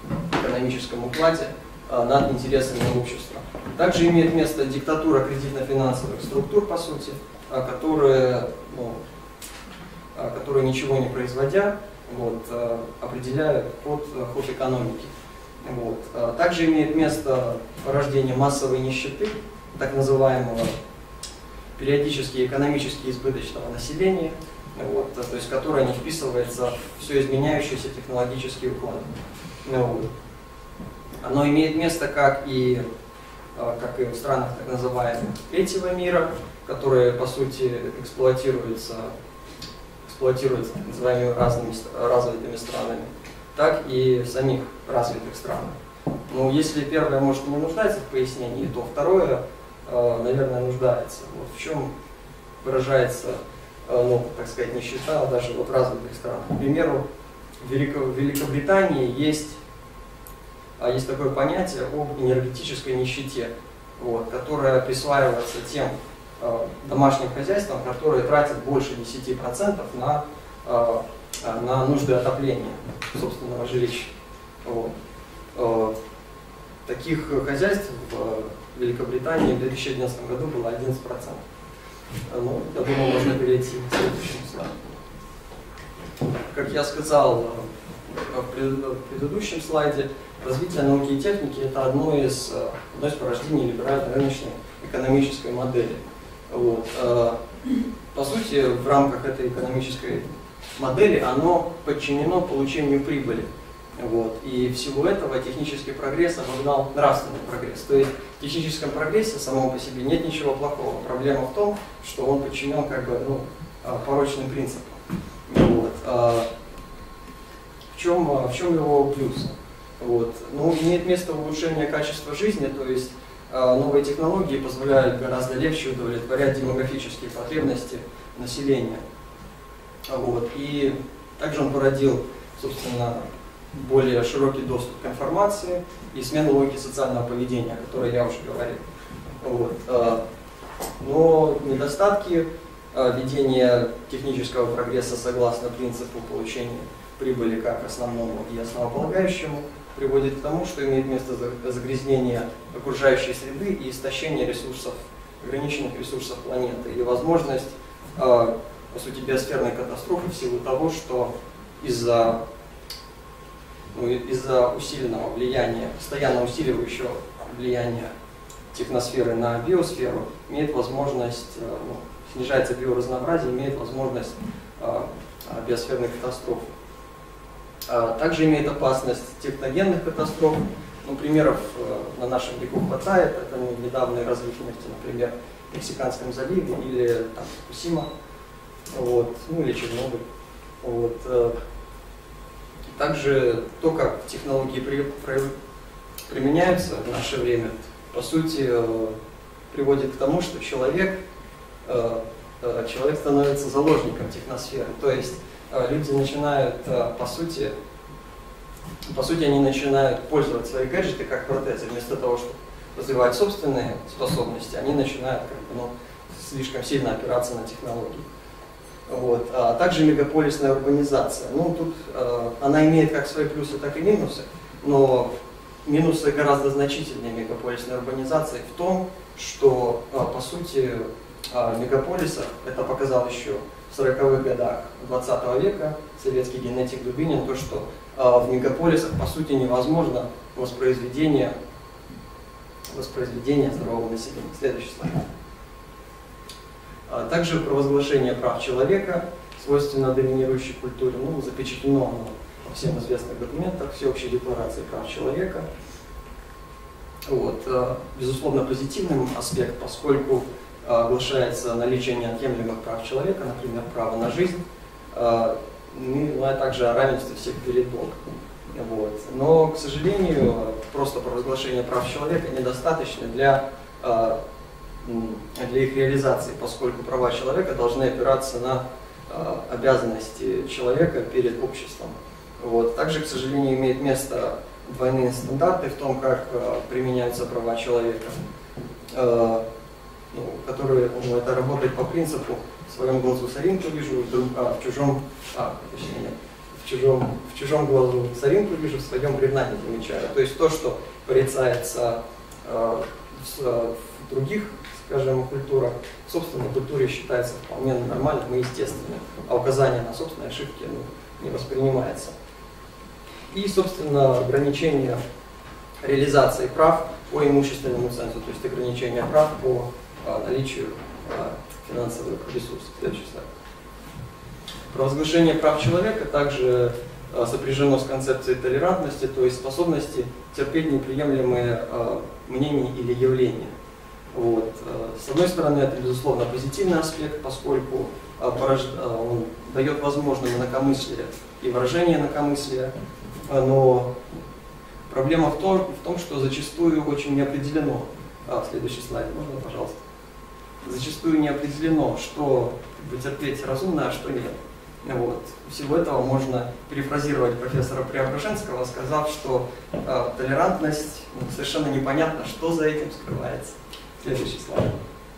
экономическом укладе над интересами общества. Также имеет место диктатура кредитно-финансовых структур, по сути, которые, ну, которые ничего не производя, вот, определяют ход, ход экономики. Вот. Также имеет место порождение массовой нищеты, так называемого периодически экономически избыточного населения, вот, то есть которое не вписывается в все изменяющийся технологический уклад. Вот. Оно имеет место как и, как и в странах так называемых третьего мира, которые по сути эксплуатируются, эксплуатируются так называемыми разными развитыми странами, так и в самих развитых странах. Ну, если первое может не нуждается в пояснении, то второе, наверное, нуждается. Вот в чем выражается, ну, так сказать, нищета даже вот в развитых странах. К примеру, в Великобритании есть, есть такое понятие об энергетической нищете, вот, которая присваивается тем домашним хозяйствам, которые тратят больше десяти процентов на, на нужды отопления собственного жилища. Вот. Таких хозяйств в Великобритании в две тысячи одиннадцатом году было одиннадцать процентов. Ну, я думаю, можно перейти к следующему слайду. Как я сказал в предыдущем слайде, развитие науки и техники – это одно из, одно из порождений либеральной рыночной экономической модели. Вот. По сути, в рамках этой экономической модели оно подчинено получению прибыли. Вот. И всего этого технический прогресс обогнал нравственный прогресс. То есть в техническом прогрессе самому по себе нет ничего плохого. Проблема в том, что он подчинен как бы, ну, порочным принципам. Вот. В чем, в чем его плюс? Вот. Ну, имеет место улучшение качества жизни, то есть новые технологии позволяют гораздо легче удовлетворять демографические потребности населения. Вот. И также он породил, собственно, более широкий доступ к информации и смену логики социального поведения, о которой я уже говорил. Вот. Но недостатки ведения технического прогресса согласно принципу получения прибыли как основному и основополагающему приводит к тому, что имеет место загрязнение окружающей среды и истощение ресурсов, ограниченных ресурсов планеты, и возможность, по сути, биосферной катастрофы в силу того, что из-за ну, из-за усиленного влияния, постоянно усиливающего влияния техносферы на биосферу, имеет возможность, ну, снижается биоразнообразие, имеет возможность биосферной катастрофы. Также имеет опасность техногенных катастроф. Ну, примеров на нашем веку хватает. Это недавние разлив нефти, например, в Мексиканском заливе или там, Фукусима, вот, ну или Чернобыль. Вот. Также то, как технологии при, при, применяются в наше время, по сути, приводит к тому, что человек, человек становится заложником техносферы. То есть люди начинают, по сути, по сути, они начинают пользовать свои гаджеты как протезы. Вместо того, чтобы развивать собственные способности, они начинают как бы, ну, слишком сильно опираться на технологии. Вот. А также мегаполисная урбанизация. Ну, тут э, она имеет как свои плюсы, так и минусы, но минусы гораздо значительнее мегаполисной урбанизации в том, что, э, по сути, э, мегаполисах, это показал еще в сороковых годах двадцатого века советский генетик Дубинин, то, что э, в мегаполисах, по сути, невозможно воспроизведение, воспроизведение здорового населения. Следующий слайд. Также провозглашение прав человека, свойственно доминирующей культуре, ну, запечатлено оно во всем известных документах, Всеобщей декларации прав человека. Вот. Безусловно, позитивный аспект, поскольку оглашается наличие неотъемлемых прав человека, например, право на жизнь, ну, а также о равенстве всех перед Богом. Вот. Но, к сожалению, просто провозглашение прав человека недостаточно для для их реализации, поскольку права человека должны опираться на э, обязанности человека перед обществом. Вот. Также, к сожалению, имеет место двойные стандарты в том, как э, применяются права человека, э, ну, которые, ну, это работает по принципу «в своем глазу соринку вижу, в, друг, а, в чужом, а, точнее, в чужом, в чужом глазу соринку вижу, в своем бревна не замечаю. То есть то, что порицается э, в, в других, скажем, культурах, в собственной культуре считается вполне нормальным и естественным, а указание на собственные ошибки ну, не воспринимается. И, собственно, ограничение реализации прав по имущественному цензу, то есть ограничение прав по а, наличию а, финансовых ресурсов. Следующий слайд. Провозглашение прав человека также а, сопряжено с концепцией толерантности, то есть способности терпеть неприемлемые а, мнения или явления. Вот. С одной стороны, это, безусловно, позитивный аспект, поскольку а, порож... а, он дает возможность инакомыслия и выражение инакомыслия, но проблема в том, в том, что зачастую очень не определено, а, следующий слайд, можно, пожалуйста, зачастую не определено, что терпеть разумно, а что нет. Вот. Всего этого можно перефразировать профессора Преображенского, сказав, что а, толерантность ну, совершенно непонятно, что за этим скрывается. Следующий слайд.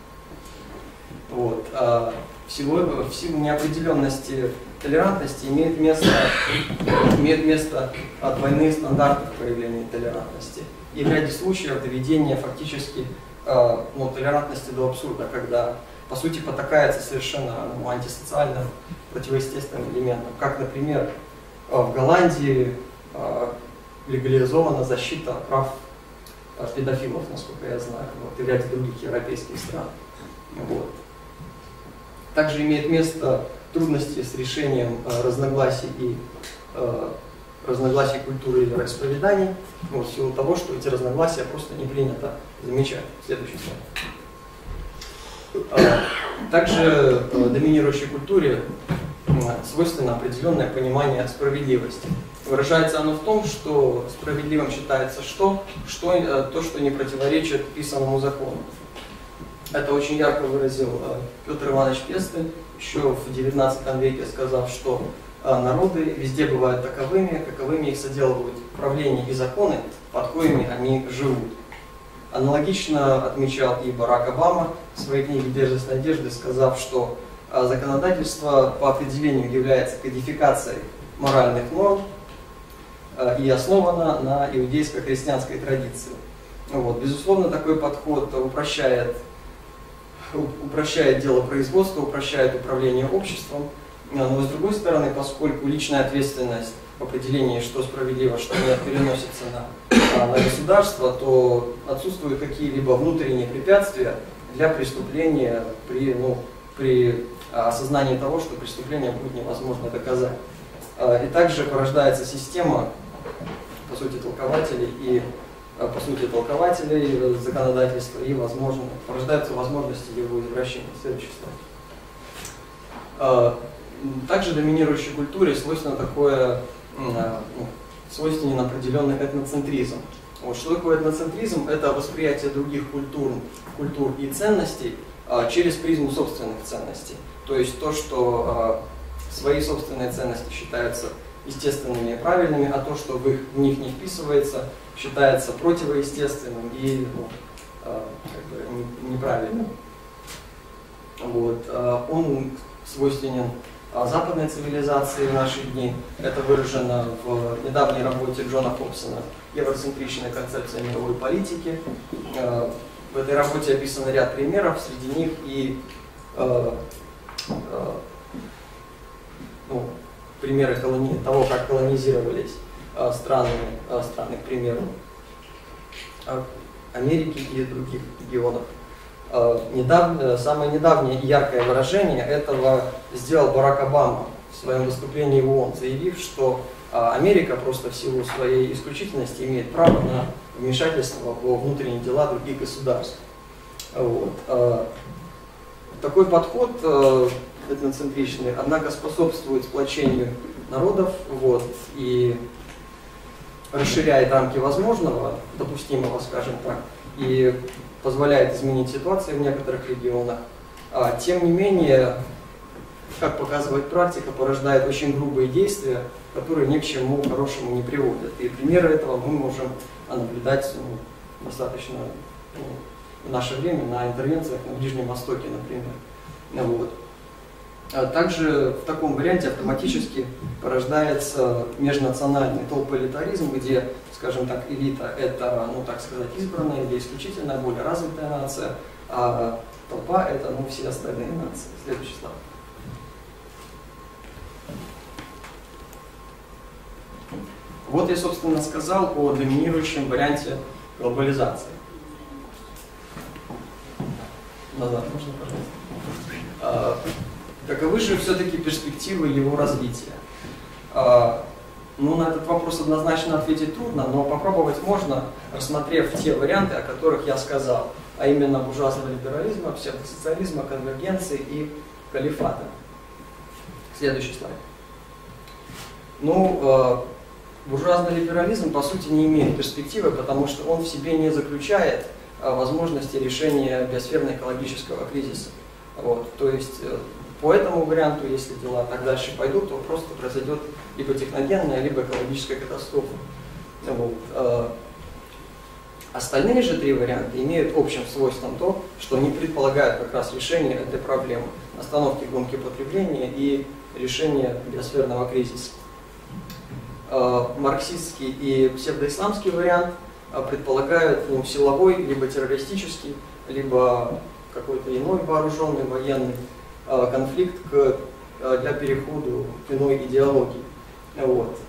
Вот. А, всего, в силу неопределенности толерантности имеет место, имеет место двойные стандарты проявления толерантности. И в ряде случаев доведение фактически э, ну, толерантности до абсурда, когда по сути потакается совершенно ну, антисоциальным, противоестественным элементом. Как, например, э, в Голландии э, легализована защита прав э, педофилов, насколько я знаю, вот, и в ряде других европейских стран. Вот. Также имеет место трудности с решением э, разногласий и э, разногласий культуры и вероисповеданий, вот, в силу того, что эти разногласия просто не принято замечать. Следующий слайд. Э, также э, доминирующей культуре э, свойственно определенное понимание справедливости. Выражается оно в том, что справедливым считается что, что э, то, что не противоречит писанному закону. Это очень ярко выразил э, Петр Иванович Пестель, еще в девятнадцатом веке, сказав, что э, народы везде бывают таковыми, каковыми их соделывают правления и законы, под коими они живут. Аналогично отмечал и Барак Обама в своей книге «Дерзость надежды», сказав, что э, законодательство по определению является кодификацией моральных норм э, и основано на иудейско-христианской традиции. Вот. Безусловно, такой подход упрощает упрощает дело производства, упрощает управление обществом, но с другой стороны, поскольку личная ответственность в определении, что справедливо, что нет, переносится на, на государство, то отсутствуют какие-либо внутренние препятствия для преступления при, ну, при осознании того, что преступление будет невозможно доказать. И также порождается система, по сути, толкователей и по сути, толкователей законодательства и, возможно, порождаются возможности его извращения. Следующий слайд. Также доминирующей культуре свойственно такое, ну, свойственен определенный этноцентризм. Вот, что такое этноцентризм? Это восприятие других культур, культур и ценностей через призму собственных ценностей. То есть то, что свои собственные ценности считаются естественными и правильными, а то, что в, их, в них не вписывается, считается противоестественным и ну, э, как бы неправильным. Вот. Э, он свойственен э, западной цивилизации в наши дни. Это выражено в недавней работе Джона Хобсона «Евроцентричная концепция мировой политики». Э, в этой работе описан ряд примеров, среди них и э, э, ну, примеры колони... того, как колонизировались э, страны, э, страны, к примеру, э, Америки и других регионов. Э, недавно, самое недавнее и яркое выражение этого сделал Барак Обама в своем выступлении в ООН, заявив, что э, Америка просто в силу своей исключительности имеет право на вмешательство во внутренние дела других государств. Вот. Э, такой подход э, этноцентричный, однако способствует сплочению народов, вот, и расширяет рамки возможного, допустимого, скажем так, и позволяет изменить ситуацию в некоторых регионах. А, тем не менее, как показывает практика, порождает очень грубые действия, которые ни к чему хорошему не приводят. И примеры этого мы можем наблюдать ну, достаточно ну, в наше время на интервенциях на Ближнем Востоке, например. Вот. Также в таком варианте автоматически порождается межнациональный толполитаризм, где, скажем так, элита – это, ну так сказать, избранная или исключительно более развитая нация, а толпа – это, ну, все остальные нации. Следующий слайд. Вот я, собственно, сказал о доминирующем варианте глобализации. Назад можно, пожалуйста. Каковы же все-таки перспективы его развития? Ну, на этот вопрос однозначно ответить трудно, но попробовать можно, рассмотрев те варианты, о которых я сказал, а именно буржуазного либерализма, псевдосоциализма, конвергенции и калифата. Следующий слайд. Ну, буржуазный либерализм, по сути, не имеет перспективы, потому что он в себе не заключает возможности решения биосферно-экологического кризиса. Вот. То есть, по этому варианту, если дела так дальше пойдут, то просто произойдет либо техногенная, либо экологическая катастрофа. Вот. Остальные же три варианта имеют общим свойством то, что они предполагают как раз решение этой проблемы, остановки гонки потребления и решение биосферного кризиса. Марксистский и псевдоисламский вариант предполагают, ну, силовой, либо террористический, либо какой-то иной вооруженный военный конфликт к, для перехода к иной идеологии. Вот.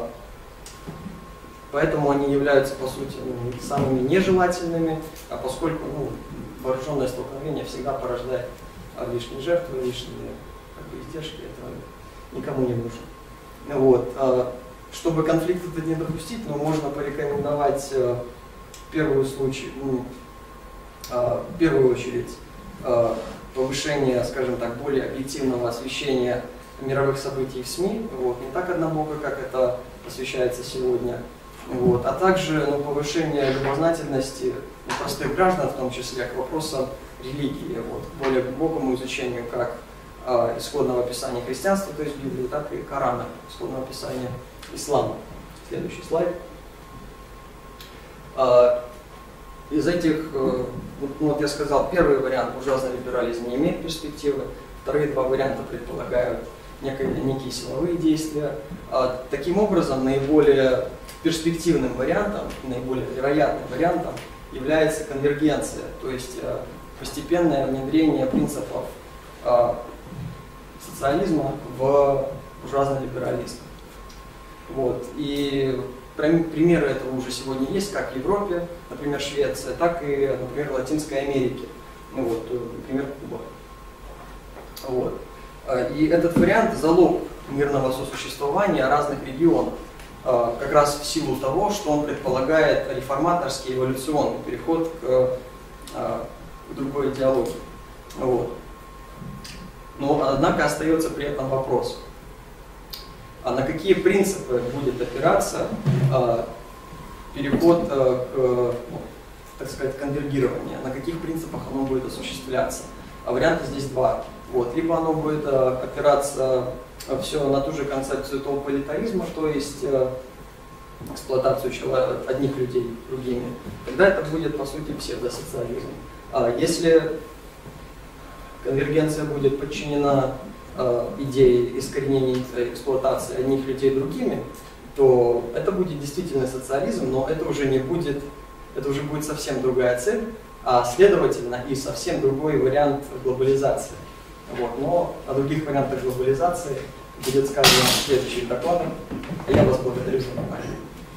Поэтому они являются, по сути, ну, самыми нежелательными, а поскольку, ну, вооруженное столкновение всегда порождает лишние жертвы, лишние, как бы, издержки, это никому не нужно. Вот. Чтобы конфликт этот не допустить, ну, можно порекомендовать э, в, первую случай, ну, э, в первую очередь э, повышение, скажем так, более объективного освещения мировых событий в СМИ, вот, не так однобоко, как это освещается сегодня, вот, а также, ну, повышение любознательности, ну, простых граждан, в том числе, к вопросам религии, вот, к более глубокому изучению как э, исходного писания христианства, то есть Библии, так и Корана, исходного писания ислама. Следующий слайд. Из этих, вот, вот я сказал, первый вариант буржуазный либерализм не имеет перспективы, вторые два варианта предполагают некие, некие силовые действия. Таким образом, наиболее перспективным вариантом, наиболее вероятным вариантом является конвергенция, то есть постепенное внедрение принципов социализма в буржуазный либерализм. Вот. И примеры этого уже сегодня есть, как в Европе, например, Швеция, так и, например, в Латинской Америке, ну, вот, например, Куба. Вот. И этот вариант – залог мирного сосуществования разных регионов, как раз в силу того, что он предполагает реформаторский эволюционный переход к, к другой идеологии. Вот. Но, однако, остается при этом вопрос. А на какие принципы будет опираться э, переход э, к, так сказать, конвергированию, на каких принципах оно будет осуществляться? А варианты здесь два. Вот. Либо оно будет э, опираться э, все на ту же концепцию толполитаризма, то есть э, эксплуатацию человека, одних людей другими, тогда это будет, по сути, псевдосоциализм. А если конвергенция будет подчинена идеи искоренения эксплуатации одних людей другими, то это будет действительно социализм, но это уже не будет, это уже будет совсем другая цель, а следовательно и совсем другой вариант глобализации. Вот. Но о других вариантах глобализации будет сказано в следующих докладах. А я вас благодарю за внимание.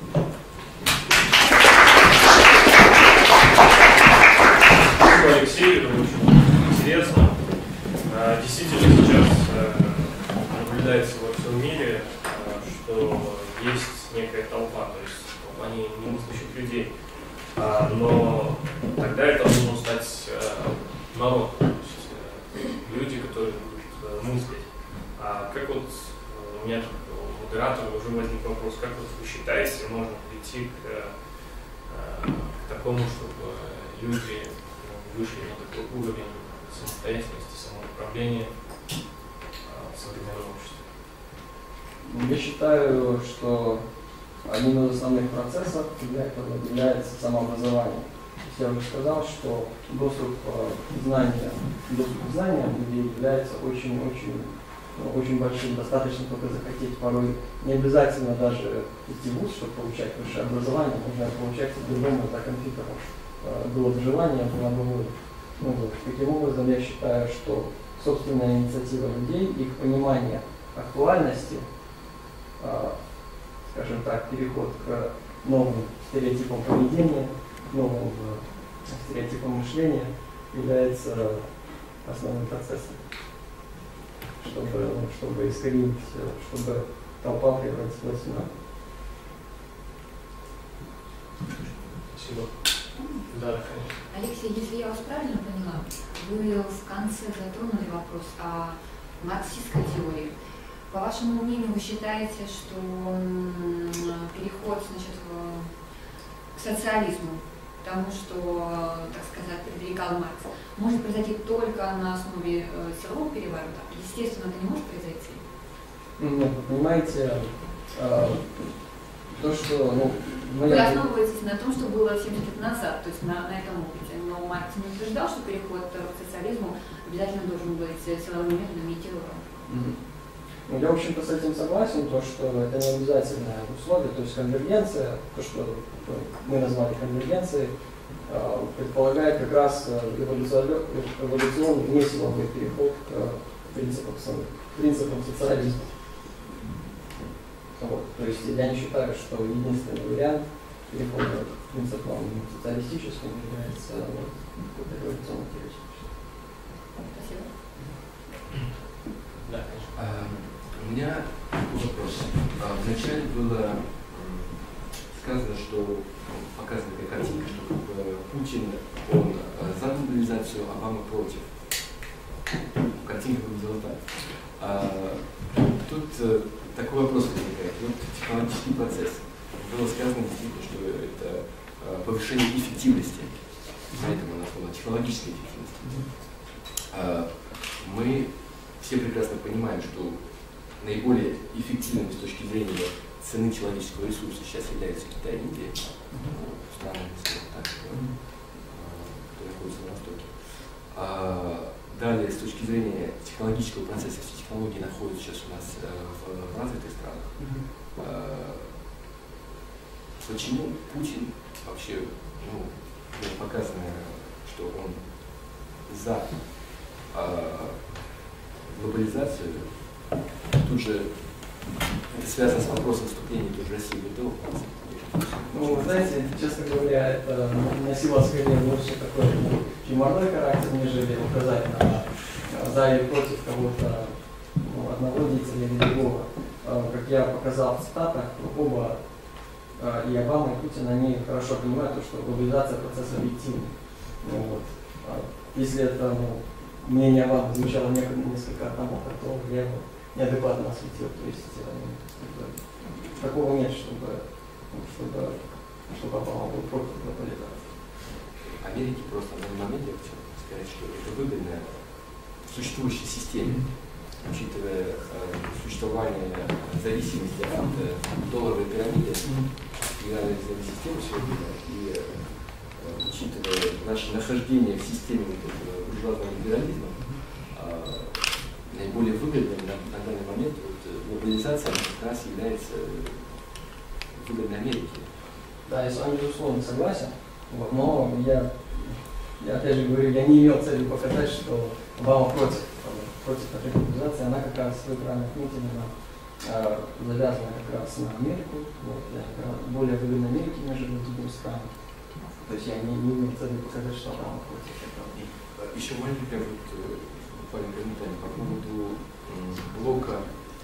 Спасибо, Алексей, это очень интересно. Действительно, сейчас наблюдается во всем мире, что есть некая толпа, то есть толпа немыслящих людей. Но тогда это должно стать народ, то есть люди, которые будут мыслить. А как вот у меня у модератора уже возник вопрос, как вот вы считаете, можно прийти к, к такому, чтобы люди вышли на такой уровень самостоятельности, самоуправления в современном обществе? Я считаю, что одним из основных процессов для этого является самообразование. я уже сказал, что доступ к знаниям, доступ к знаниям является очень-очень очень большим, достаточно только захотеть. Порой не обязательно даже идти в вуз, чтобы получать высшее образование, можно получать по-другому за компьютером. Было бы желание, была бы воля. Ну, вот. Таким образом, я считаю, что собственная инициатива людей, их понимание актуальности, скажем так, переход к новым стереотипам поведения, к новым стереотипам мышления является основным процессом, чтобы, чтобы искоренить, чтобы толпа превратилась в нас. Спасибо. Да, конечно. Алексей, если я вас правильно поняла, вы в конце затронули вопрос о марксистской теории. По вашему мнению, вы считаете, что переход, значит, к социализму, к тому, что, так сказать, предварял Маркс, может произойти только на основе силового переворота? Естественно, это не может произойти? Нет, вы понимаете, э, то, что... Ну, вы основываетесь на том, что было семьдесят лет назад, то есть на, на этом опыте. Но Маркс не утверждал, что переход к социализму обязательно должен быть силовыми методами и террором. Mm-hmm. Ну, я, в общем-то, с этим согласен, то, что это не обязательное условие, то есть конвергенция, то, что мы назвали конвергенцией, предполагает как раз эволюционный несиловой переход к принципам, принципам социализма. Вот. То есть я не считаю, что единственный вариант перехода к принципам социалистическим является вот, какой-то эволюционной теоретической. Спасибо. Да, конечно. У меня такой вопрос. Вначале было сказано, что показана картинка, что как бы Путин, он за глобализацию, Обама против. Картинка выглядела так. А, тут такой вопрос возникает. Вот технологический процесс. Было сказано действительно, что это повышение эффективности. Поэтому она сказала технологической эффективности. А, мы все прекрасно понимаем, что наиболее эффективными с точки зрения цены человеческого ресурса сейчас являются Китай и Индия, страны, так, которые находятся на Востоке. А далее, с точки зрения технологического процесса, все технологии находятся сейчас у нас в развитых странах. А почему Путин вообще, ну, показано, что он за а, глобализацию? Тут же это связано с вопросом вступления тоже России в ВТО. Ну, вы знаете, честно говоря, это носило скорее больше такой юморной характер, нежели указать на за или против кого-то, ну, одного деятеля или другого. Как я показал в цитатах, оба и Обама, и Путин, они хорошо понимают, что глобализация процесс объективный. Ну, вот. Если это, ну, мнение Обамы звучало несколько одному, то я его неадекватно осветил. То есть э, такого нет, чтобы, чтобы, чтобы Обама был против глобализации. Америке просто на данный момент я хочу сказать, что это выгодно в существующей системе, учитывая э, существование зависимости от э, долларовой пирамиды, федеральной системы сегодня, и э, учитывая наше нахождение в системе вот этого буржуазного либерализма, э, наиболее выгодным на, на данный момент вот, глобализация как раз является выгодной Америке. Да, я с вами безусловно согласен, вот, но я, я опять же говорю, я не имел цели показать, что Обама против, против этой глобализации, она как раз, вы правильно отметили, она э, завязана как раз на Америку, вот, более выгодной Америке, нежели другим странам. То есть я не, не имел цели показать, что Обама против этого. Еще маленькая вот буквально комментарий по поводу блока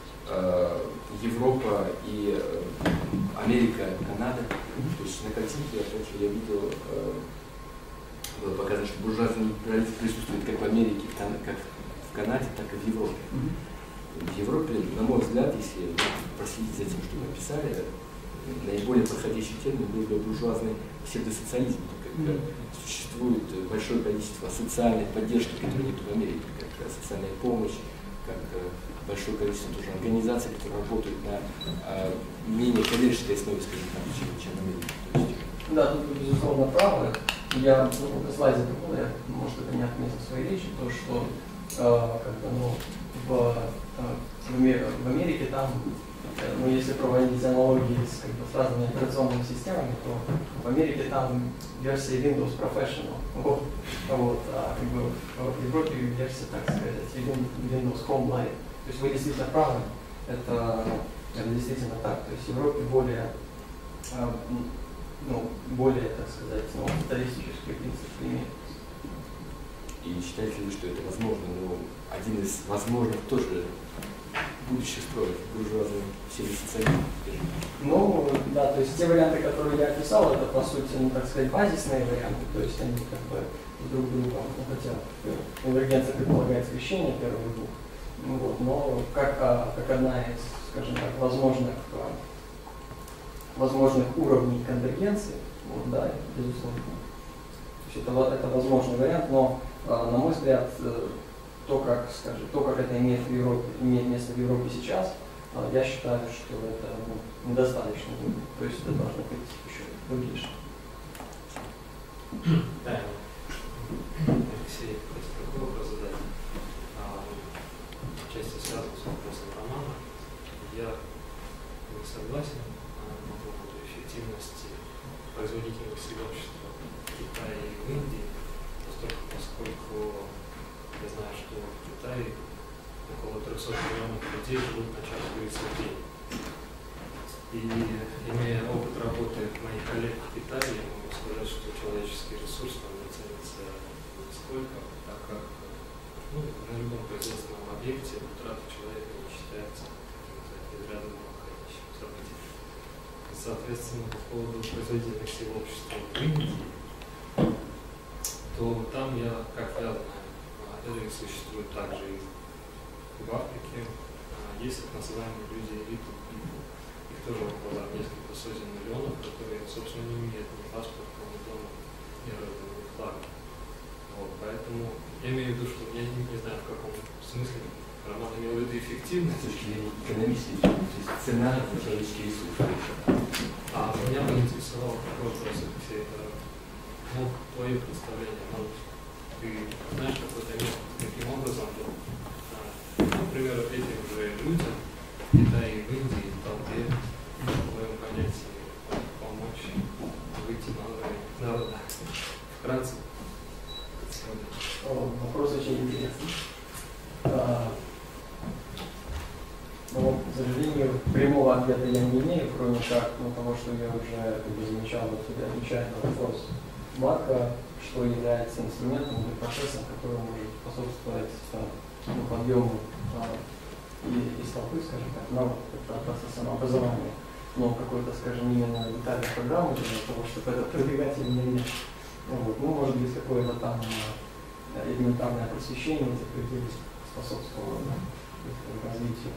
э, Европа и э, Америка, Канада. То есть на картинке, опять же, я видел, э, было показано, что буржуазный либерализм присутствует как в Америке, как в Канаде, так и в Европе. В Европе, на мой взгляд, если проследить за тем, что мы писали, наиболее подходящий термин был бы буржуазный псевдосоциализм, так как существует большое количество социальной поддержки, которые нет в Америке, как социальная помощь, как большое количество тоже организаций, которые работают на а, менее коммерческой основе, скажем так, чем в Америке. Да, тут вы, безусловно, правы. я ну, на слайде такого, я, может, это не отметил в своей речи, то, что э, как бы, ну, в, э, в Америке там, э, ну, если проводить аналогии с, как бы, с разными операционными системами, то в Америке там версия Windows Professional, вот, вот, а как бы в Европе версия, так сказать, Windows Home Live. То есть вы действительно правы, это, это действительно так. То есть в Европе более, э, ну, более, так сказать, ну, капиталистический принцип имеет. И считаете ли, что это возможно? Ну, один из возможных тоже будущих строек буржуазный социализм. Ну, да, то есть те варианты, которые я описал, это, по сути, ну, так сказать, базисные варианты, то есть они как бы друг друга, ну, хотя конвергенция предполагает смещение первых двух, ну, вот, но как, а, как одна из, скажем так, возможных, а, возможных уровней конвергенции, вот, да, безусловно. То есть это, это возможный вариант, но, а, на мой взгляд, то, как, скажем, то, как это имеет, в Европе, имеет место в Европе сейчас, я считаю, что это ну, недостаточно. То есть это должно быть еще другие шаги. Да, Алексей, хотел такой вопрос задать. Отчасти связан с вопросом Романа. Я не согласен по поводу эффективности производительности общества в Китае и в Индии, поскольку я знаю, что в Китае около трёхсот миллионов людей живут на часовые сутки. И имея опыт работы моих коллег в Китае, я могу сказать, что человеческий ресурс там не ценится нисколько, так как ну, на любом производственном объекте утрата человека не считается безрядным необходящим событием. Соответственно, по поводу производительности общества в Индии, то там я, как я знаю, это существует также и в Африке. Есть так называемые люди элиты, их тоже около несколько сотен миллионов, которые, собственно, не имеют ни паспорта, ни дома, ни родного, ни флага. Вот, поэтому я имею в виду, что я не, не знаю, в каком смысле Роман имел в виду эффективность. С точки зрения экономической, то есть цена за человеческие ресурсы. А меня бы интересовал такой вопрос, Алексей, ну, твое представление, может, ты знаешь какой-то метод, каким образом, например, этим же людям в Китае и в Индии, в толпе, в твоем понятии, помочь выйти на уровень народа. Вкратце. Вопрос очень интересный. А, но, к сожалению, прямого ответа я не имею, кроме как ну, того, что я уже как бы, замечал, вот, отвечая на вопрос Марка, что является инструментом или процессом, который может способствовать ну, подъему а, и, из толпы, скажем так, на процесс самообразования. Но какой-то, скажем, именно детальной программы для того, чтобы это продвигать или нет. Вот. Ну, может быть, какое-то там элементарное просвещение этих людей способствовало да, развитию.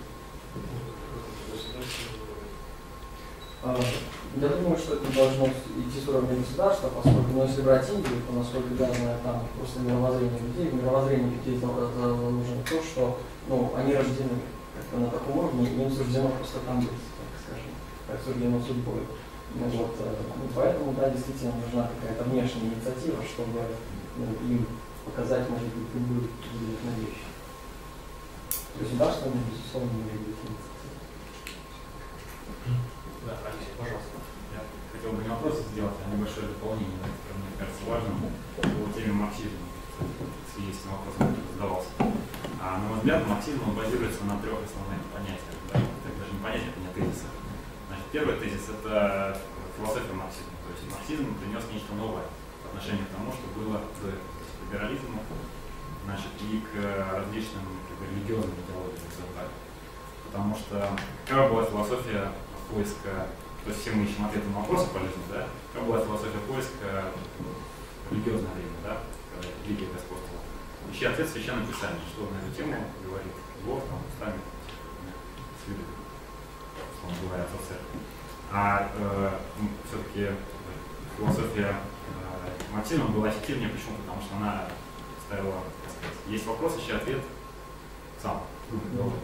Я думаю, что это должно идти с уровня государства, поскольку, ну, если брать Индию, то, насколько я знаю, там просто мировоззрение людей, в мировоззрении людей заложено то, что ну, они рождены как-то на таком уровне, и им суждено просто там быть, так скажем, как суждено судьбой. Ну, вот, поэтому, да, действительно нужна какая-то внешняя инициатива, чтобы ну, им показать, может быть, любую на вещи. Государство, безусловно, может быть инициатива. Да, Алексей, пожалуйста. Я хотел бы не вопрос сделать, а небольшое дополнение, которое мне кажется важным по теме марксизма. Есть вопрос, который задавался. А, на мой взгляд, марксизм он базируется на трех основных понятиях. Да? Это даже не понятия, это не тезисах. Значит, первый тезис – это философия марксизма. То есть марксизм принес нечто новое по отношению к тому, что было до либерализма, значит, и к различным как бы, религиозным идеологиям. Потому что какова была философия поиска, то есть все мы ищем ответы на вопросы полезные, да? Какова была философия поиска в религиозное время, да? Когда религия господствовала. Ищи ответ в Священном Писании, что на эту тему говорит Бог, там, устами святых, условно говоря, отцов церкви. А э, все-таки философия э, марксизма была эффективнее, почему? Потому что она ставила, так сказать, есть вопрос, ищи ответ сам.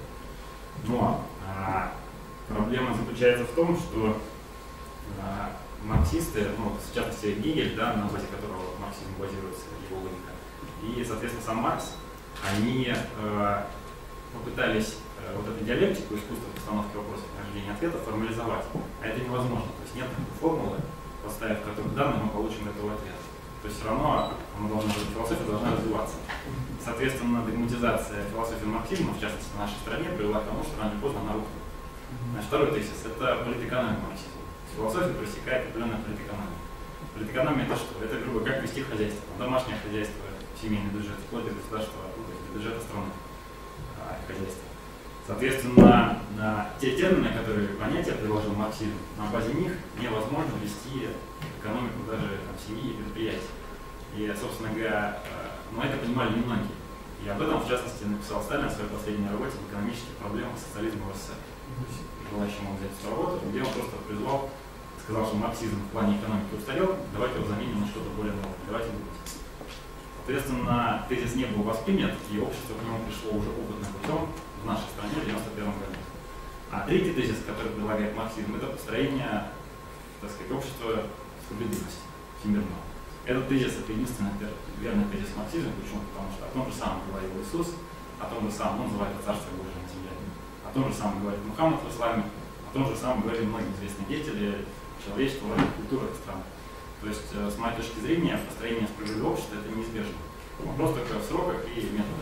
Но а, проблема заключается в том, что а, марксисты, ну, в частности Гегель, да, на базе которого марксизм базируется, его логика, и, соответственно, сам Маркс, они э, попытались э, вот эту диалектику искусства постановки вопросов и рождения ответа формализовать. А это невозможно. То есть нет такой формулы, поставив которую данные, мы получим готовый ответ. То есть все равно мы должны, философия должна развиваться. Соответственно, догматизация философии марксизма, в частности в нашей стране, привела к тому, что рано или поздно она рухнула. Значит, второй тезис – это политэкономия марксизма. Философия проистекает определенная политэкономия. Политэкономия – это что? Это, грубо, как вести хозяйство. Домашнее хозяйство, семейный бюджет, вплоть до государства, до бюджета страны, хозяйства. Соответственно, на те термины, которые понятия предложил марксизм, на базе них невозможно вести экономику даже там, семьи и предприятий. И, собственно говоря, ну, это понимали немногие. И об этом, в частности, написал Сталин в своей последней работе «Экономических проблем социализма в СССР». Желающим он взять эту работу, где он просто призвал, сказал, что марксизм в плане экономики устарел, давайте его заменим на что-то более новое, давайте думать. Соответственно, тезис не был воспринят, и общество к нему пришло уже опытным путем в нашей стране в девяносто первом году. А третий тезис, который предлагает марксизм, это построение, так сказать, общества справедливости всемирного. Этот тезис – это единственный верный тезис марксизма. Почему? Потому что о том же самом говорил Иисус, о том же самом, он называет Царство Божие на земле, о том же самом говорит Мухаммад в исламе, о том же самом говорили многие известные деятели человечества, культуры стран. То есть, с моей точки зрения, построение справедливого общества – это неизбежно. Вопрос только в сроках и методах.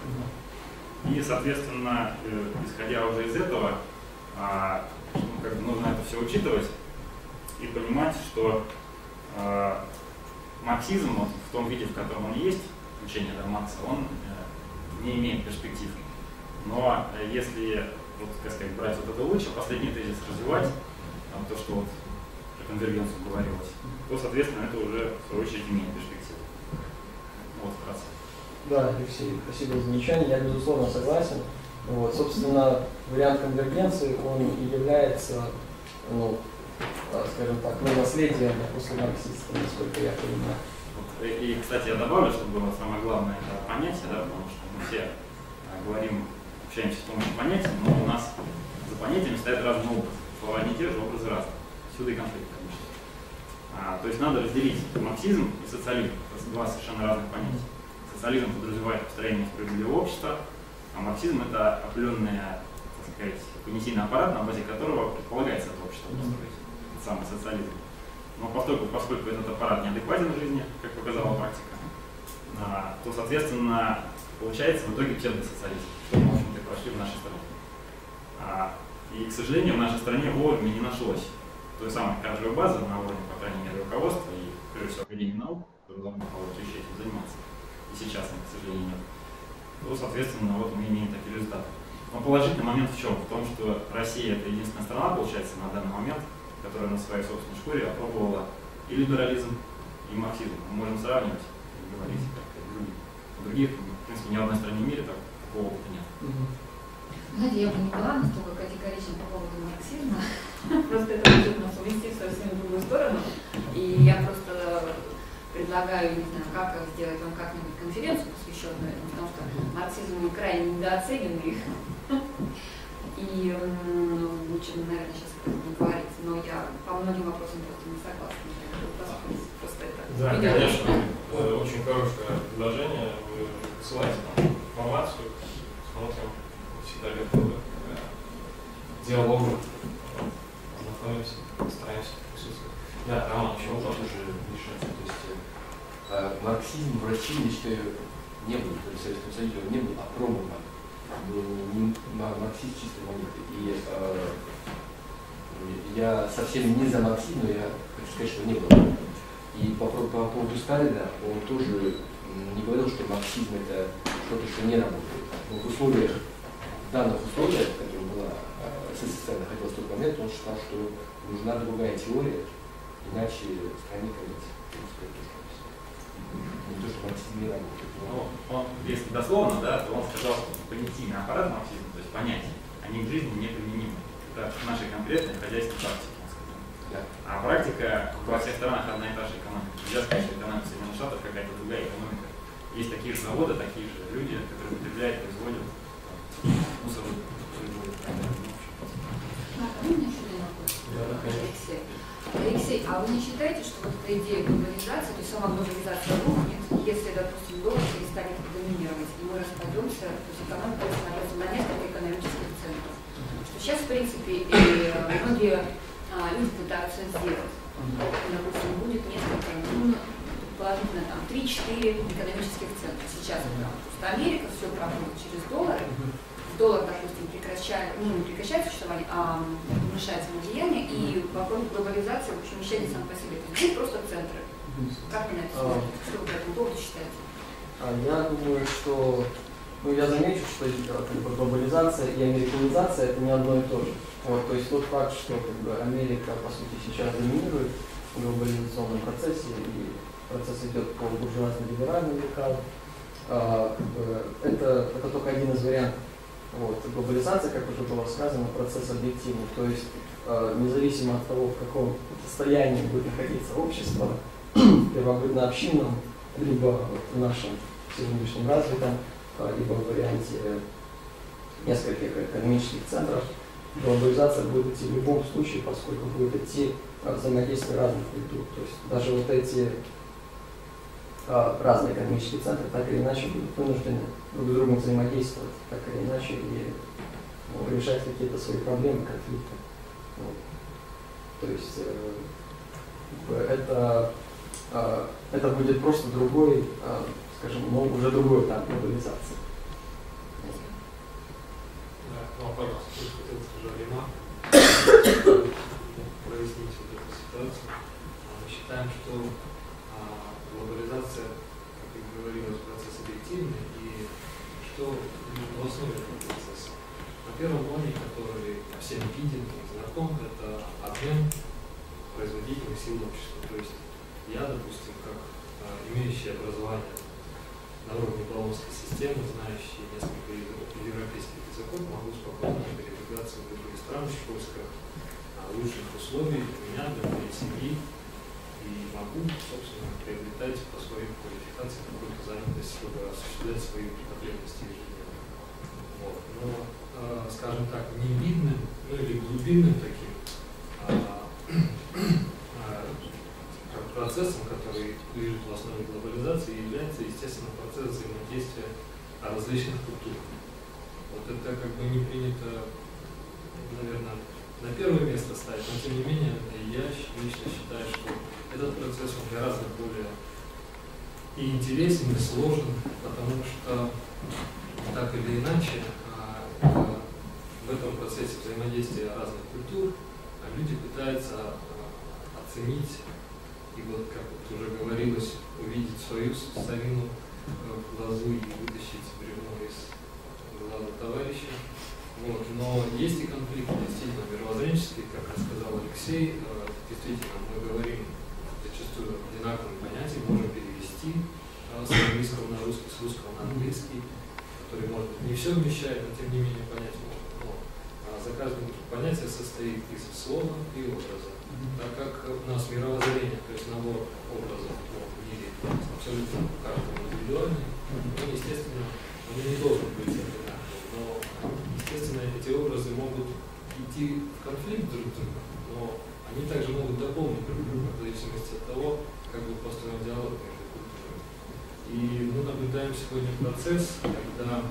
И, соответственно, исходя уже из этого, ну, как бы нужно это все учитывать и понимать, что э, марксизм вот, в том виде, в котором он есть, учение да, Маркса, он э, не имеет перспектив. Но э, если, вот, как сказать, брать вот это лучше, последний тезис развивать, там, то, что вот про конвергенцию говорилось, то, соответственно, это уже, в свою очередь, имеет перспективу. Вот, вкратце. Да, Алексей, спасибо за замечание. Я, безусловно, согласен. Вот, собственно, вариант конвергенции, он и является, ну, скажем так, ну, наследием после марксиста, насколько я понимаю. Вот, и, кстати, я добавлю, чтобы было самое главное это понятие, да, потому что мы все а, говорим, общаемся с помощью понятий, но у нас за понятиями стоят разные образы. Слова не те же, образы разные. Сюда и конфликт, конечно. А, то есть надо разделить марксизм и социализм. Это два совершенно разных понятия. Социализм подразумевает построение справедливого общества, а марксизм – это определенный, так сказать, понятийный аппарат, на базе которого предполагается это общество построить, это самый социализм. Но поскольку, поскольку этот аппарат неадекватен в жизни, как показала практика, то, соответственно, получается в итоге псевдосоциализм, что мы, в общем-то, прошли в нашей стране. И, к сожалению, в нашей стране вовремя не нашлось той самой кадровой базы на уровне, по крайней мере, руководства и, прежде всего, Академии наук, которые должны было этим заниматься. И сейчас, к сожалению, нет. То, соответственно, вот мы имеем такие результаты. Но положительный момент в чем? В том, что Россия – это единственная страна, получается, на данный момент, которая на своей собственной шкуре опробовала и либерализм, и марксизм. Мы можем сравнивать и говорить, как и других. У других, в принципе, ни в одной стране в мире так, такого опыта нет. Знаете, я бы не была настолько категорична по поводу марксизма, просто это может нас увести в совсем другую сторону. И я просто предлагаю, не знаю, как сделать вам как-нибудь конференцию, посвященную этому, потому что марксизм крайне недооцененный. И лучше, наверное, сейчас об этом не говорить, но я по многим вопросам просто не согласна. Просто это да, конечно. Очень хорошее предложение. Вы ссылаете нам информацию, смотрим, всегда готовы к диалогу, знакомимся, стараемся присутствовать. Да, Роман, еще вопрос. Марксизм в России, я считаю, не был, то есть в Советском Союзе он не был опробован. Был не марксист чистой монеты. И э, я совсем не за марксизм, но я хочу сказать, что не было. И по, по поводу Сталина, он тоже не говорил, что марксизм это что-то, что не работает. Но в условиях, в данных условиях, в которых была э, СССР находилась в тот момент, он считал, что нужна другая теория, иначе стране конец. Не то, что марксизм не работает. Ну, он, если дословно, да, то он сказал, что понятийный аппарат марксизма, то есть понятия, они к жизни неприменимы. Это наши конкретные хозяйственные практики, он сказал. Да. А практика во всех странах одна и та же экономика. Нельзя сказать, что экономика Соединенных Штатов какая-то другая экономика. Есть такие же заводы, такие же люди, которые потребляют, производят мусор, производят. А, у меня еще один вопрос. Алексей. Алексей, а А вы не считаете, что вот эта идея глобализации, то есть сама глобализация рухнет, если, допустим, доллар перестанет доминировать, и мы распадемся, то есть экономика становится на несколько экономических центров? Что сейчас, в принципе, и многие а, люди пытаются сделать. Допустим, будет несколько, ну, положительно, там, три-четыре экономических центра. Сейчас это просто Америка все проходит через доллары. Доллар, допустим, прекращает, ну, не прекращает существование, а уменьшается на влияние, и вопрос глобализации, в общем, исчезнет сам по себе. То есть просто центры. Как вы на это смотрите? Что вы по этому поводу считаете? Я думаю, что, ну, я замечу, что как бы, глобализация и американизация это не одно и то же. Вот, то есть тот факт, что как бы, Америка, по сути, сейчас доминирует в глобализационном процессе, и процесс идет по буржуазно-либеральным лекалам, а, как бы, это, это только один из вариантов. Вот. Глобализация, как уже было сказано, процесс объективный, то есть э, независимо от того, в каком состоянии будет находиться общество, первобытно-общинном, либо вот, в нашем сегодняшнем развитом, э, либо в варианте нескольких экономических центров, глобализация будет идти в любом случае, поскольку будет идти э, взаимодействие разных культур. То есть даже вот эти э, разные экономические центры так или иначе будут вынуждены друг с другом взаимодействовать, так или иначе, и ну, решать какие-то свои проблемы, конфликты. Вот. То есть э, это, э, это будет просто другой, э, скажем, ну, уже другой этап глобализации. Да, ну, пожалуйста, я хотел сказать ремарку, прояснить вот эту ситуацию. Мы считаем, что а, глобализация, как и говорилось, процесс объективный, и что в основе этого процесса. На первом плане, который всем виден и знаком, это обмен производительных сил общества. То есть я, допустим, как а, имеющий образование на уровне баллонской системы, знающий несколько европейских языков, могу спокойно передвигаться в другие страны в поисках а, лучших условий для меня, для моей семьи, и могу, собственно, приобретать по своей квалификации какую-то занятость, чтобы осуществлять свои потребности ежедневно. Вот. Но, э, скажем так, невидным, ну или глубинным таким э, э, процессом, который лежит в основе глобализации, является, естественно, процесс взаимодействия различных культур. Вот это как бы не принято, наверное, на первое место ставить, но тем не менее я лично считаю, что этот процесс он гораздо более и интересен, и сложен, потому что так или иначе в этом процессе взаимодействия разных культур люди пытаются оценить и вот, как вот уже говорилось, увидеть свою старину в глазу и вытащить бревно из глаза товарища. Вот. Но есть и конфликты действительно мировоззренческие, как рассказал Алексей, действительно мы говорим зачастую одинаковые понятия, можем перевести с английского на русский, с русского на английский, который, может быть, не все вмещает, но тем не менее понять можно. Но а за каждым понятие состоит из слова и образа. Так как у нас мировоззрение, то есть набор образов в мире абсолютно каждому индивидуальный, ну, естественно, он не должен быть одинаковым, но, естественно, эти образы могут идти в конфликт друг с другом, но они также могут дополнить друг друга в зависимости от того, как будет построен диалог между культурами. И мы наблюдаем сегодня процесс, когда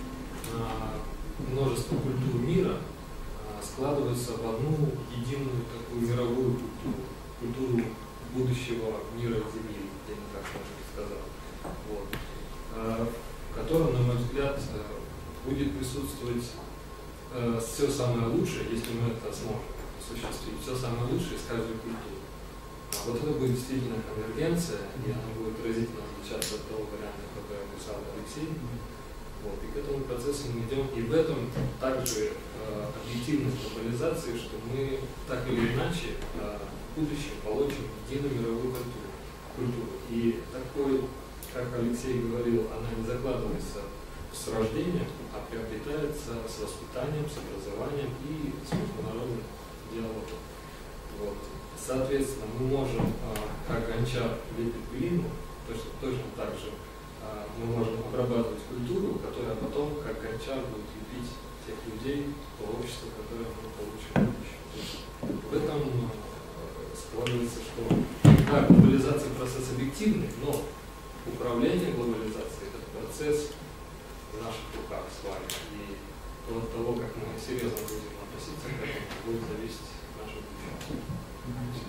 а, множество культур мира а, складываются в одну единую такую мировую культуру, культуру будущего мира Земли, я не так можно сказать, вот, а, в котором, на мой взгляд, будет присутствовать а, все самое лучшее, если мы это сможем осуществить, все самое лучшее из каждой культуры. А вот это будет действительно конвергенция, и она будет разительно отличаться от того варианта, который описал Алексей. Вот, и к этому процессу мы идем, и в этом также э, объективность глобализации, что мы так или иначе э, в будущем получим единую мировую культуру. культуру. И такой, как Алексей говорил, она не закладывается с рождением, а приобретается с воспитанием, с образованием и с международным диалогом. Вот. Соответственно, мы можем, как гончар лепит глину, точно, точно так же мы можем обрабатывать культуру, которая потом, как гончар, будет лепить тех людей, то общество, которое мы получим в будущем. В этом складывается, что да, глобализация процесс объективный, но управление глобализацией – это процесс в наших руках с вами. И от того, как мы серьезно будем относиться к этому, будет зависеть наше будущее.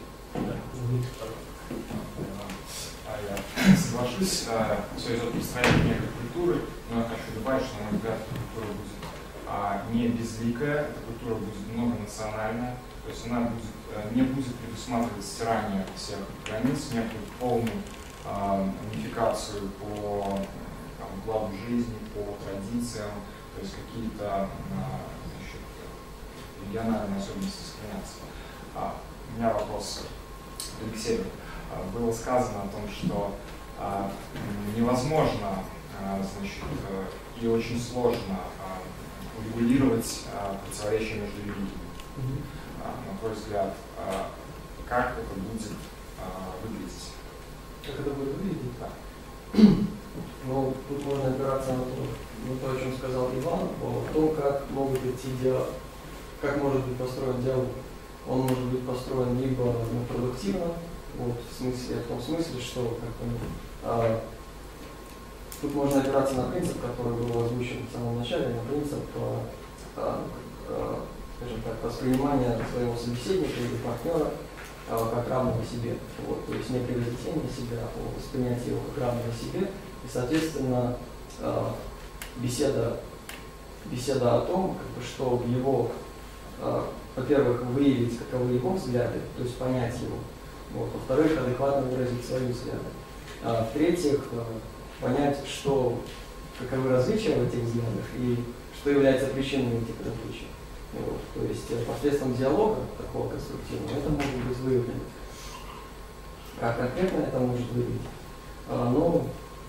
Я соглашусь, все идет построение некой культуры, но я хочу добавить, что, на мой взгляд, эта культура будет а, не безликая, эта культура будет многонациональная, то есть она будет, не будет предусматривать стирание всех границ, некую полную а, унификацию по там, укладу жизни, по традициям, то есть какие-то а, значит, региональные особенности сохранятся. А, у меня вопрос к Алексею. Было сказано о том, что а, невозможно а, значит, и очень сложно а, урегулировать а, противоречия между религиями. Mm-hmm. а, на твой взгляд, а, как это будет а, выглядеть? Как это будет выглядеть? Да. Ну, тут можно опираться на то, на то, о чем сказал Иван, о том, как могут идти диалог, как может быть построен диалог. Он может быть построен либо ну, продуктивно, вот, в смысле, в том смысле, что как бы, а, тут можно опираться на принцип, который был озвучен в самом начале, на принцип, а, а, а, скажем так, воспринимания своего собеседника или партнера а, как равного себе. Вот, то есть не превзойдение себя, а воспринятие его как равного себе. И, соответственно, а, беседа, беседа о том, как бы, что в его, а, во-первых, выявить, каковы его взгляды, то есть понять его. Вот. Во-вторых, адекватно выразить свои взгляды. А, в-третьих, понять, что, каковы различия в этих взглядах и что является причиной этих различий. Вот. То есть посредством диалога, такого конструктивного, это может быть выявлено. Как конкретно это может выглядеть? А, ну,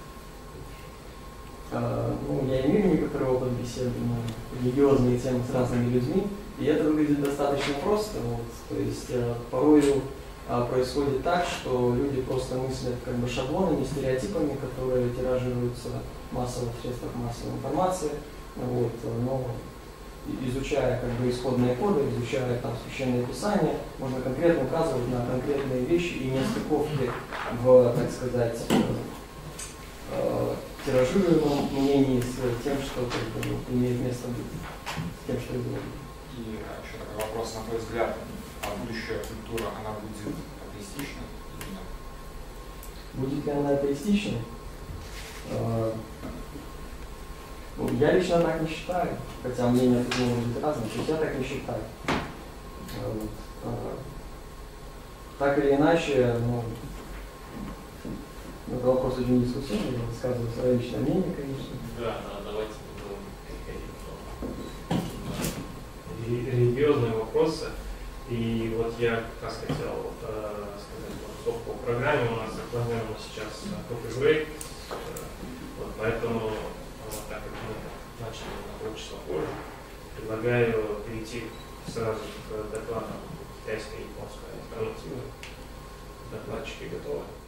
а, ну, я имею некоторый опыт беседы на религиозные темы с разными людьми, и это выглядит достаточно просто. Вот. То есть порою происходит так, что люди просто мыслят как бы шаблонами, стереотипами, которые тиражируются массово в средствах массовой информации. Вот, но изучая как бы исходные коды, изучая там священное писание, можно конкретно указывать на конкретные вещи и нестыковки в, так сказать, э, тиражируемом мнении с тем, что как бы, имеет место быть, с тем, что было. И еще такой вопрос, на твой взгляд, а будущая культура, она будет атеистична или нет? Будет ли она атеистичной? А, ну, я лично так не считаю, хотя мнения тут могут быть разные, то есть я так не считаю. А, вот. а, так или иначе, ну, это вопрос очень дискуссионный, я высказываю свое личное мнение, конечно. Да, да, давайте будем религиозные вопросы. И вот я как раз хотел э, сказать, что по программе у нас запланировано сейчас круг игры, э, вот, поэтому, вот, так как мы начали на полчаса позже, предлагаю перейти сразу к докладам китайской и японской альтернативы. Докладчики готовы.